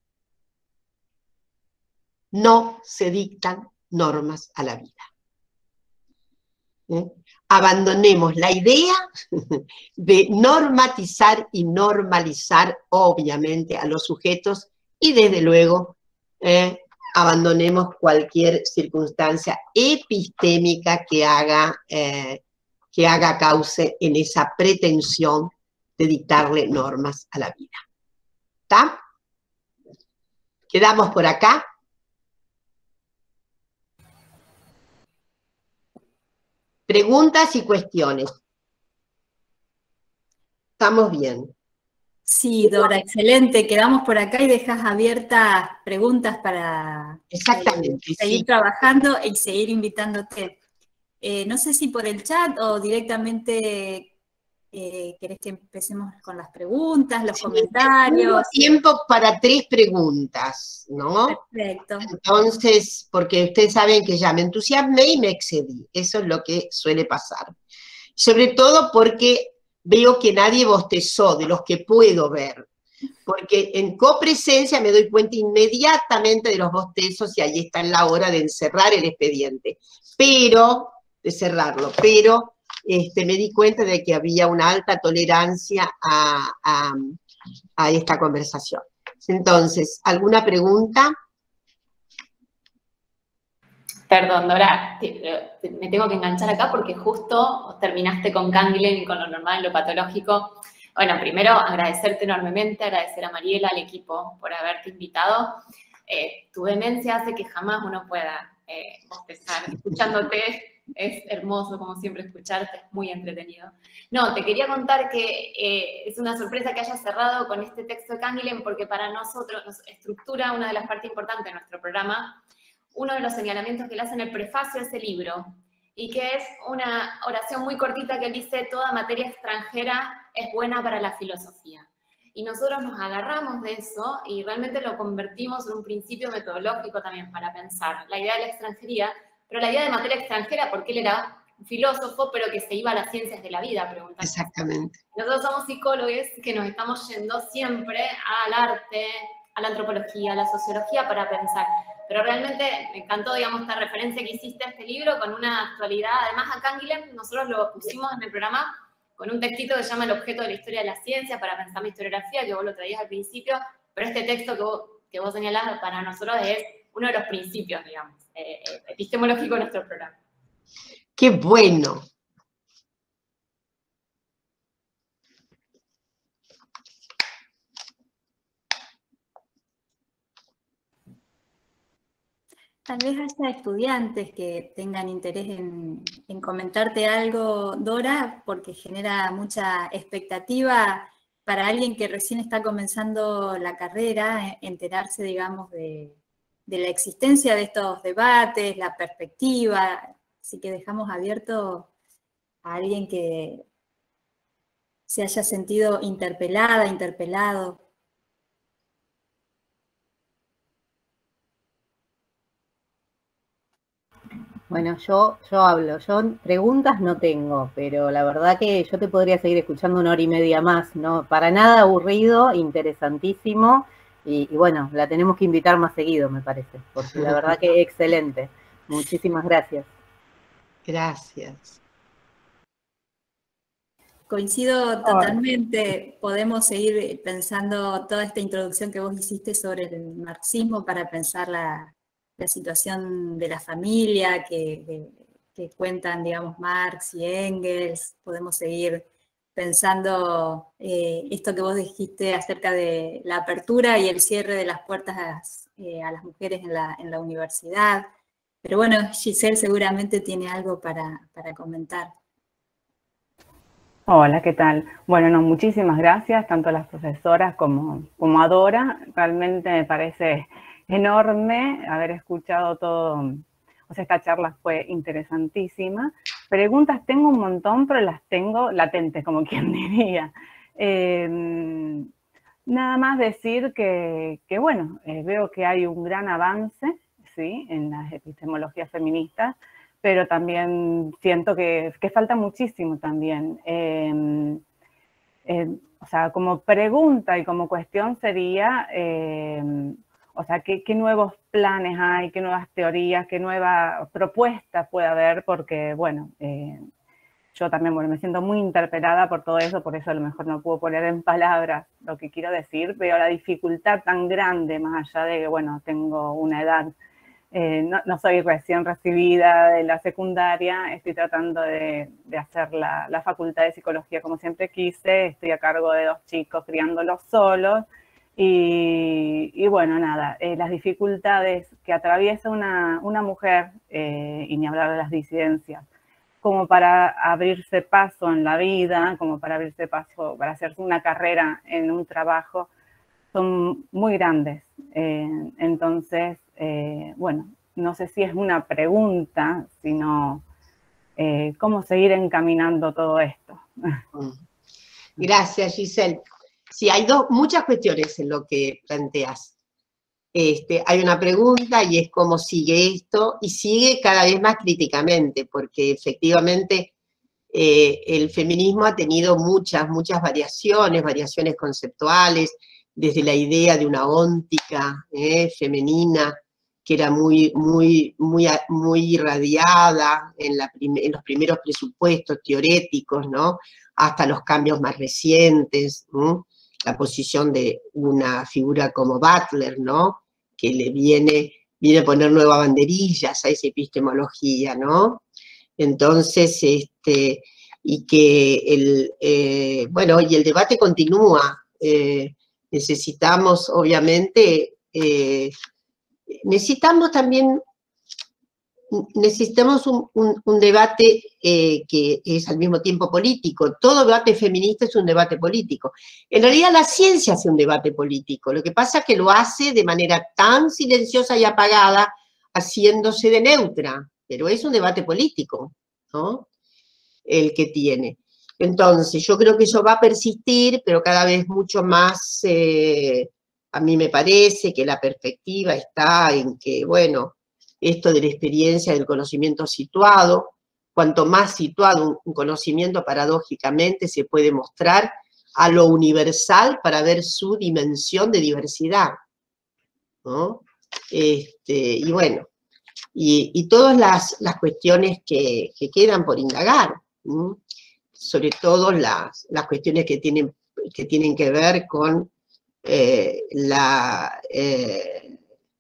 No se dictan normas a la vida. ¿Eh? Abandonemos la idea de normatizar y normalizar, obviamente, a los sujetos y, desde luego, eh, abandonemos cualquier circunstancia epistémica que haga... Eh, que haga cauce en esa pretensión de dictarle normas a la vida. ¿Está? ¿Quedamos por acá? Preguntas y cuestiones. ¿Estamos bien? Sí, Dora, excelente. Quedamos por acá y dejas abiertas preguntas para Exactamente, eh, seguir sí. trabajando y seguir invitándote. Eh, no sé si por el chat o directamente eh, querés que empecemos con las preguntas, los Sí, comentarios. tengo tiempo para tres preguntas, ¿no? Perfecto. Entonces, porque ustedes saben que ya me entusiasmé y me excedí. Eso es lo que suele pasar. Sobre todo porque veo que nadie bostezó de los que puedo ver. Porque en copresencia me doy cuenta inmediatamente de los bostezos y ahí está la hora de encerrar el expediente. Pero, de cerrarlo, pero este, me di cuenta de que había una alta tolerancia a, a, a esta conversación. Entonces, ¿alguna pregunta? Perdón, Dora, te- te- me tengo que enganchar acá porque justo terminaste con Canguilhem y con lo normal, lo patológico. Bueno, primero agradecerte enormemente, agradecer a Mariela, al equipo, por haberte invitado. Eh, tu demencia hace que jamás uno pueda eh, bostezar. Escuchándote es hermoso, como siempre, escucharte, es muy entretenido. No, te quería contar que eh, es una sorpresa que hayas cerrado con este texto de Canguilhem porque para nosotros nos estructura una de las partes importantes de nuestro programa, uno de los señalamientos que le hace en el prefacio a ese libro, y que es una oración muy cortita que él dice: toda materia extranjera es buena para la filosofía. Y nosotros nos agarramos de eso y realmente lo convertimos en un principio metodológico también para pensar la idea de la extranjería, pero la idea de materia extranjera, porque él era un filósofo, pero que se iba a las ciencias de la vida, preguntando. Exactamente. Nosotros somos psicólogos que nos estamos yendo siempre al arte, a la antropología, a la sociología para pensar. Pero realmente me encantó, digamos, esta referencia que hiciste a este libro con una actualidad. Además, a Canguilhem nosotros lo pusimos en el programa con un textito que se llama El objeto de la historia de la ciencia para pensar la historiografía, que vos lo traías al principio, pero este texto que vos, que vos señalás para nosotros es uno de los principios, digamos, eh, eh, epistemológicos de nuestro programa. ¡Qué bueno! Tal vez haya estudiantes que tengan interés en, en comentarte algo, Dora, porque genera mucha expectativa para alguien que recién está comenzando la carrera, enterarse, digamos, de, de la existencia de estos debates, la perspectiva. Así que dejamos abierto a alguien que se haya sentido interpelada, interpelado. Bueno, yo, yo hablo, yo preguntas no tengo, pero la verdad que yo te podría seguir escuchando una hora y media más, ¿no? Para nada aburrido, interesantísimo, y, y bueno, la tenemos que invitar más seguido, me parece, porque la verdad que excelente. Muchísimas gracias. Gracias. Coincido totalmente, podemos seguir pensando toda esta introducción que vos hiciste sobre el marxismo para pensar la, la situación de la familia que, que, que cuentan, digamos, Marx y Engels. Podemos seguir pensando eh, esto que vos dijiste acerca de la apertura y el cierre de las puertas eh, a las mujeres en la, en la universidad. Pero bueno, Giselle seguramente tiene algo para, para comentar. Hola, ¿qué tal? Bueno, no, muchísimas gracias, tanto a las profesoras como, como a Dora. Realmente me parece enorme haber escuchado todo, o sea, esta charla fue interesantísima. Preguntas tengo un montón, pero las tengo latentes, como quien diría. Eh, nada más decir que, que bueno, eh, veo que hay un gran avance, ¿sí?, en las epistemologías feministas, pero también siento que, que falta muchísimo también. Eh, eh, o sea, como pregunta y como cuestión sería, eh, o sea, ¿qué, ¿qué nuevos planes hay, qué nuevas teorías, qué nuevas propuestas puede haber? Porque, bueno, eh, yo también, bueno, me siento muy interpelada por todo eso, por eso a lo mejor no puedo poner en palabras lo que quiero decir. Veo la dificultad tan grande, más allá de que, bueno, tengo una edad eh, no, no soy recién recibida de la secundaria, estoy tratando de, de hacer la, la facultad de psicología como siempre quise, estoy a cargo de dos chicos criándolos solos, y, y bueno, nada, eh, las dificultades que atraviesa una, una mujer, eh, y ni hablar de las disidencias, como para abrirse paso en la vida, como para abrirse paso, para hacerse una carrera en un trabajo, son muy grandes. Eh, entonces, eh, bueno, no sé si es una pregunta, sino eh, cómo seguir encaminando todo esto. Gracias, Giselle. Sí, hay dos, muchas cuestiones en lo que planteas. Este, hay una pregunta y es cómo sigue esto, y sigue cada vez más críticamente, porque efectivamente eh, el feminismo ha tenido muchas, muchas variaciones, variaciones conceptuales, desde la idea de una óntica eh, femenina, que era muy, muy, muy, muy irradiada en, la prim en los primeros presupuestos teoréticos, ¿no? Hasta los cambios más recientes, ¿no? La posición de una figura como Butler, ¿no? Que le viene, viene a poner nuevas banderillas a esa epistemología, ¿no? Entonces, este, y que el, eh, bueno, y el debate continúa. Eh, necesitamos, obviamente, eh, necesitamos también, necesitamos un, un, un debate eh, que es al mismo tiempo político. Todo debate feminista es un debate político. En realidad la ciencia hace un debate político, lo que pasa es que lo hace de manera tan silenciosa y apagada, haciéndose de neutra, pero es un debate político, ¿no? El que tiene. Entonces, yo creo que eso va a persistir, pero cada vez mucho más, eh, a mí me parece que la perspectiva está en que, bueno, esto de la experiencia del conocimiento situado, cuanto más situado un conocimiento paradójicamente se puede mostrar a lo universal para ver su dimensión de diversidad, ¿no? Este, y bueno, y, y todas las, las cuestiones que, que quedan por indagar, ¿no? Sobre todo las, las cuestiones que tienen, que tienen que ver con eh, la... Eh,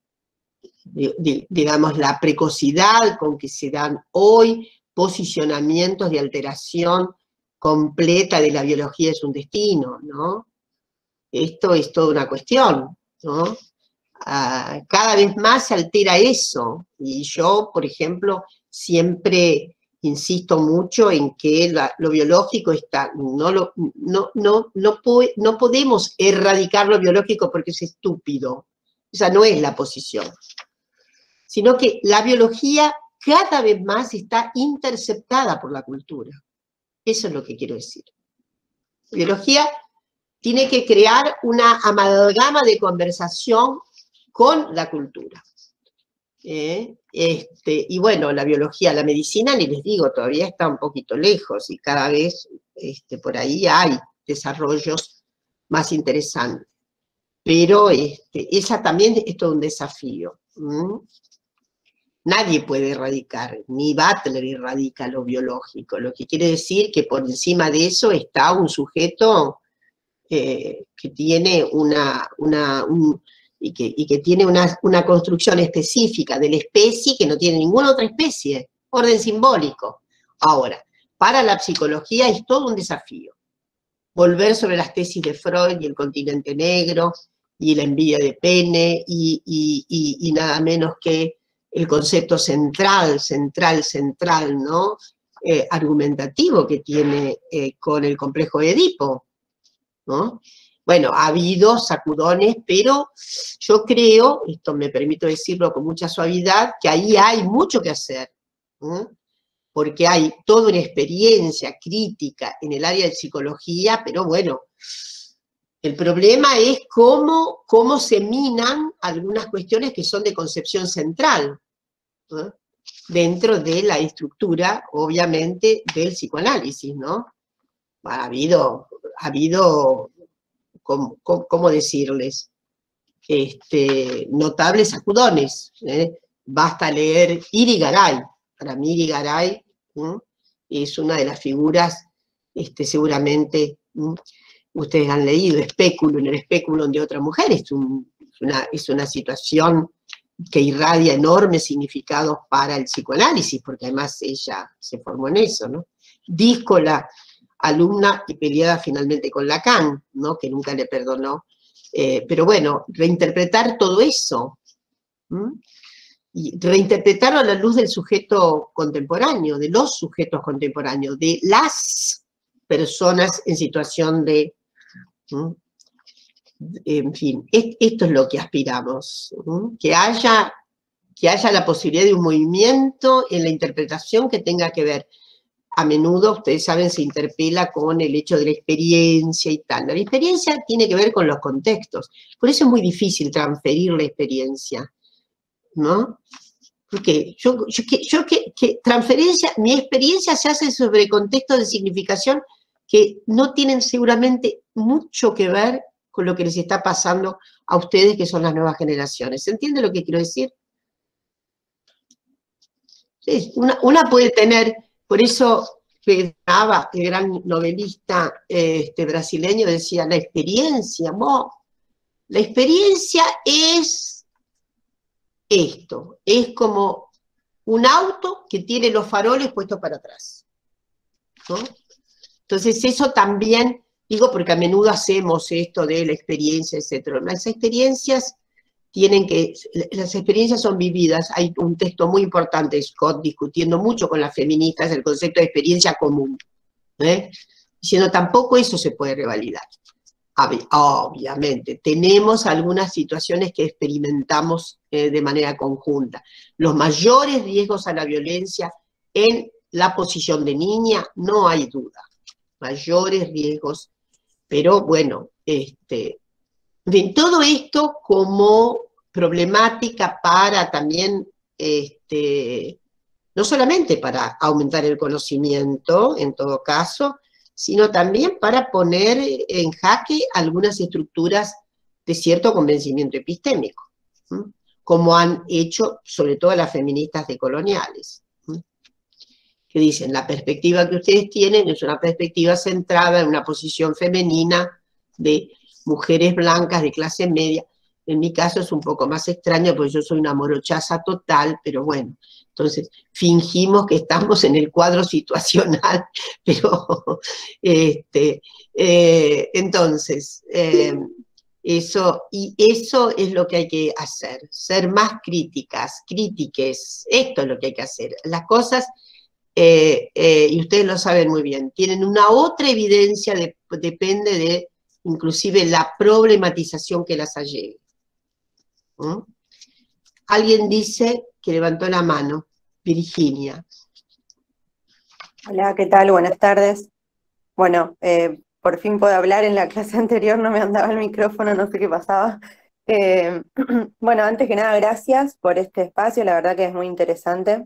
digamos, la precocidad con que se dan hoy posicionamientos de alteración completa de la biología es un destino, ¿no? Esto es toda una cuestión, ¿no? Uh, cada vez más se altera eso, y yo, por ejemplo, siempre insisto mucho en que la, lo biológico está, no, lo, no, no, no, po no podemos erradicar lo biológico porque es estúpido, esa no es la posición, sino que la biología cada vez más está interceptada por la cultura. Eso es lo que quiero decir. La biología tiene que crear una amalgama de conversación con la cultura. ¿Eh? Este, y bueno, la biología, la medicina, ni les digo, todavía está un poquito lejos, y cada vez este, por ahí hay desarrollos más interesantes. Pero este, esa también es todo un desafío. ¿Mm? Nadie puede erradicar, ni Butler erradica lo biológico, lo que quiere decir que por encima de eso está un sujeto eh, que tiene una, una un, y que, y que tiene una, una construcción específica de la especie que no tiene ninguna otra especie, orden simbólico. Ahora, para la psicología es todo un desafío. Volver sobre las tesis de Freud y el continente negro, y la envidia de pene, y, y, y, y nada menos que el concepto central, central, central, ¿no? Eh, argumentativo que tiene eh, con el complejo de Edipo, ¿no? Bueno, ha habido sacudones, pero yo creo, esto me permito decirlo con mucha suavidad, que ahí hay mucho que hacer, ¿eh? Porque hay toda una experiencia crítica en el área de psicología, pero bueno, el problema es cómo, cómo se minan algunas cuestiones que son de concepción central, ¿eh? Dentro de la estructura, obviamente, del psicoanálisis, ¿no? Ha habido, ha habido ¿cómo, cómo, cómo decirles? Este, notables sacudones, ¿eh? Basta leer Irigaray. Para mí Irigaray ¿eh? es una de las figuras, este, seguramente, ¿eh? Ustedes han leído Espéculo, en el Espéculo de otra mujer, es, un, es, una, es una situación que irradia enormes significados para el psicoanálisis, porque además ella se formó en eso, ¿no? Díscola, alumna y peleada finalmente con Lacan, ¿no? Que nunca le perdonó. Eh, pero bueno, reinterpretar todo eso, ¿m? Y reinterpretarlo a la luz del sujeto contemporáneo, de los sujetos contemporáneos, de las personas en situación de... ¿m? En fin, esto es lo que aspiramos, ¿m? que haya, que haya la posibilidad de un movimiento en la interpretación que tenga que ver. A menudo, ustedes saben, se interpela con el hecho de la experiencia y tal. La experiencia tiene que ver con los contextos. Por eso es muy difícil transferir la experiencia, ¿no? Porque yo, yo, que, yo que, que transferencia, mi experiencia se hace sobre contextos de significación que no tienen seguramente mucho que ver con lo que les está pasando a ustedes, que son las nuevas generaciones. ¿Se entiende lo que quiero decir? Sí, una, una puede tener... Por eso Pedro, el gran novelista este, brasileño, decía, la experiencia, mo, la experiencia es esto, es como un auto que tiene los faroles puestos para atrás, ¿no? Entonces eso también, digo porque a menudo hacemos esto de la experiencia, etcétera. Las experiencias tienen que, las experiencias son vividas. Hay un texto muy importante de Scott discutiendo mucho con las feministas el concepto de experiencia común, ¿eh? Diciendo tampoco eso se puede revalidar. Obviamente, tenemos algunas situaciones que experimentamos eh, de manera conjunta. Los mayores riesgos a la violencia en la posición de niña, no hay duda. Mayores riesgos, pero bueno, este... En todo esto como problemática para también, este, no solamente para aumentar el conocimiento, en todo caso, sino también para poner en jaque algunas estructuras de cierto convencimiento epistémico, ¿sí? Como han hecho sobre todo las feministas decoloniales, ¿sí? Que dicen, la perspectiva que ustedes tienen es una perspectiva centrada en una posición femenina de mujeres blancas de clase media. En mi caso es un poco más extraño porque yo soy una morochaza total, pero bueno, entonces fingimos que estamos en el cuadro situacional, pero este, eh, entonces, eh, eso, y eso es lo que hay que hacer, ser más críticas, crítiques, esto es lo que hay que hacer. Las cosas, eh, eh, y ustedes lo saben muy bien, tienen una otra evidencia, de, depende de inclusive la problematización que las allegue. ¿Mm? Alguien dice que levantó la mano, Virginia. Hola, ¿qué tal? Buenas tardes. Bueno, eh, por fin puedo hablar. En la clase anterior no me andaba el micrófono, no sé qué pasaba. Eh, bueno, antes que nada, gracias por este espacio, la verdad que es muy interesante.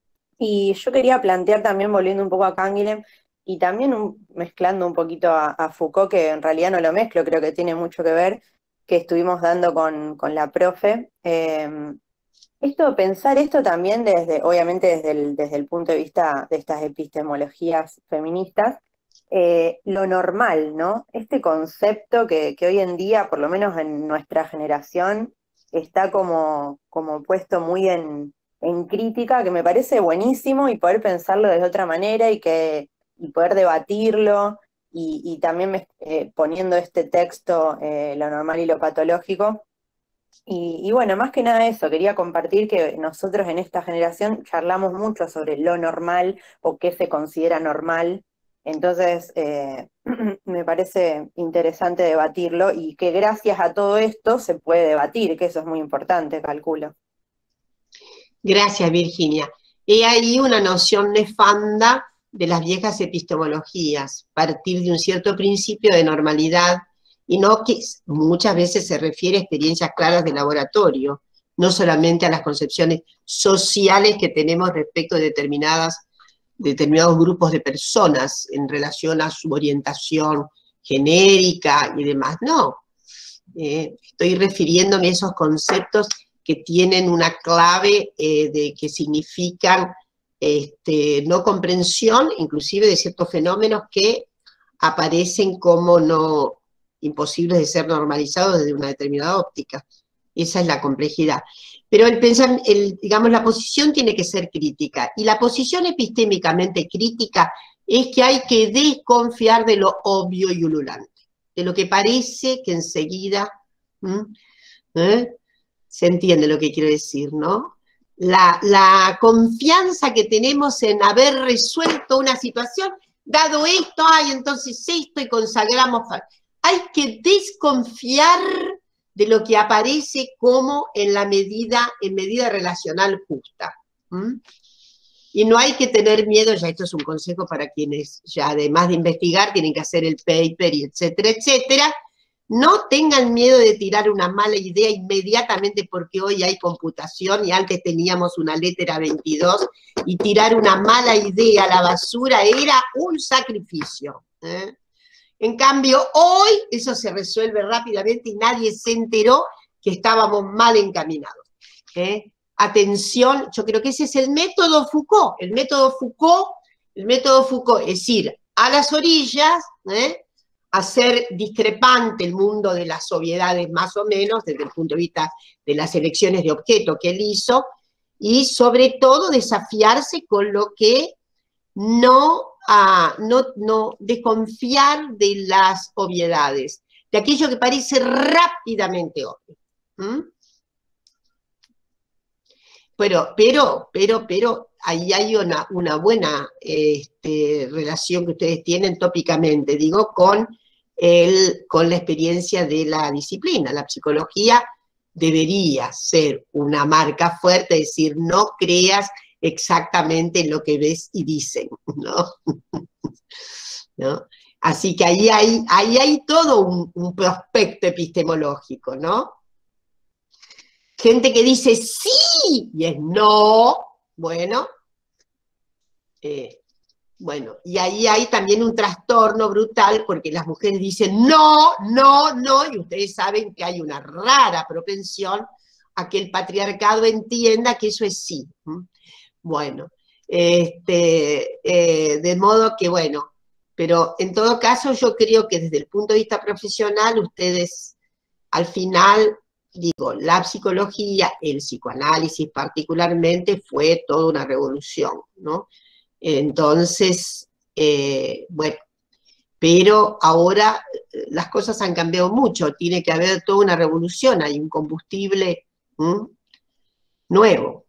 Y yo quería plantear también, volviendo un poco a Canguilhem, y también un, mezclando un poquito a, a Foucault, que en realidad no lo mezclo, creo que tiene mucho que ver, que estuvimos dando con, con la profe. Eh, esto, pensar esto también desde, obviamente desde el, desde el punto de vista de estas epistemologías feministas, eh, lo normal, ¿no? Este concepto que, que hoy en día, por lo menos en nuestra generación, está como, como puesto muy en, en crítica, que me parece buenísimo, y poder pensarlo de otra manera y que y poder debatirlo, y, y también me, eh, poniendo este texto, eh, lo normal y lo patológico. Y, y bueno, más que nada eso, quería compartir que nosotros en esta generación charlamos mucho sobre lo normal o qué se considera normal, entonces eh, me parece interesante debatirlo, y que gracias a todo esto se puede debatir, que eso es muy importante, calculo. Gracias, Virginia. He ahí una noción nefanda de las viejas epistemologías, partir de un cierto principio de normalidad, y no que muchas veces se refiere a experiencias claras de laboratorio, no solamente a las concepciones sociales que tenemos respecto de determinadas, determinados grupos de personas en relación a su orientación genérica y demás, no. Eh, estoy refiriéndome a esos conceptos que tienen una clave eh, de que significan Este, no comprensión, inclusive de ciertos fenómenos que aparecen como no imposibles de ser normalizados desde una determinada óptica. Esa es la complejidad. Pero el pensar, el, digamos, la posición tiene que ser crítica. Y la posición epistémicamente crítica es que hay que desconfiar de lo obvio y ululante, de lo que parece que enseguida, ¿eh? Se entiende lo que quiero decir, ¿no? La, la confianza que tenemos en haber resuelto una situación, dado esto, ay, entonces esto y consagramos. Hay que desconfiar de lo que aparece como en la medida, en medida relacional justa. ¿Mm? Y no hay que tener miedo, ya esto es un consejo para quienes ya además de investigar tienen que hacer el paper y etcétera, etcétera. No tengan miedo de tirar una mala idea inmediatamente porque hoy hay computación y antes teníamos una letra veintidós y tirar una mala idea a la basura era un sacrificio. ¿eh? En cambio, hoy eso se resuelve rápidamente y nadie se enteró que estábamos mal encaminados. ¿eh? Atención, yo creo que ese es el método Foucault. El método Foucault, el método Foucault es ir a las orillas, ¿eh? hacer discrepante el mundo de las obviedades más o menos, desde el punto de vista de las elecciones de objeto que él hizo, y sobre todo desafiarse con lo que no, ah, no, no desconfiar de las obviedades, de aquello que parece rápidamente obvio. ¿Mm? Pero, pero, pero, pero, ahí hay una, una buena este, relación que ustedes tienen tópicamente, digo, con, el, con la experiencia de la disciplina. La psicología debería ser una marca fuerte, es decir, no creas exactamente en lo que ves y dicen, ¿no? ¿no? Así que ahí hay, ahí hay todo un, un prospecto epistemológico, ¿no? Gente que dice sí y es no, bueno, eh, bueno, y ahí hay también un trastorno brutal porque las mujeres dicen no, no, no, y ustedes saben que hay una rara propensión a que el patriarcado entienda que eso es sí. Bueno, este, eh, de modo que bueno, pero en todo caso yo creo que desde el punto de vista profesional ustedes al final... Digo, la psicología, el psicoanálisis particularmente, fue toda una revolución, ¿no? Entonces, eh, bueno, pero ahora las cosas han cambiado mucho, tiene que haber toda una revolución, hay un combustible ¿m? nuevo.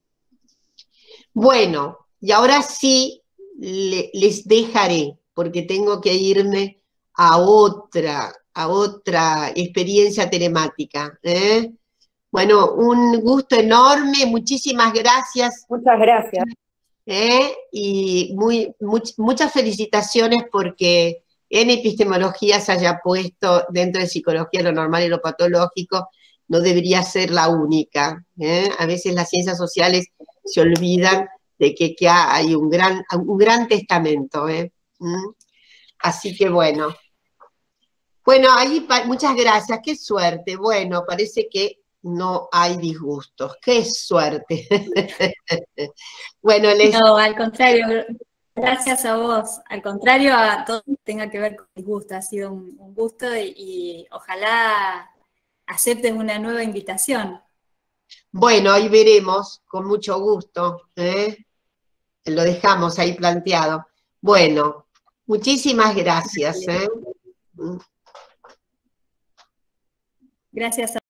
Bueno, y ahora sí le, les dejaré, porque tengo que irme a otra... a otra experiencia telemática. ¿eh? Bueno, un gusto enorme, muchísimas gracias. Muchas gracias. ¿eh? Y muy, much, muchas felicitaciones porque en epistemología se haya puesto dentro de psicología lo normal y lo patológico, no debería ser la única. ¿eh? A veces las ciencias sociales se olvidan de que, que hay un gran, un gran testamento. ¿eh? ¿Mm? Así que bueno. Bueno, ahí muchas gracias, qué suerte. Bueno, parece que no hay disgustos, qué suerte. Bueno, les... No, al contrario, gracias a vos. Al contrario a todo lo que tenga que ver con disgusto. Ha sido un, un gusto y, y ojalá aceptes una nueva invitación. Bueno, ahí veremos, con mucho gusto. ¿eh? Lo dejamos ahí planteado. Bueno, muchísimas gracias. ¿eh? Gracias a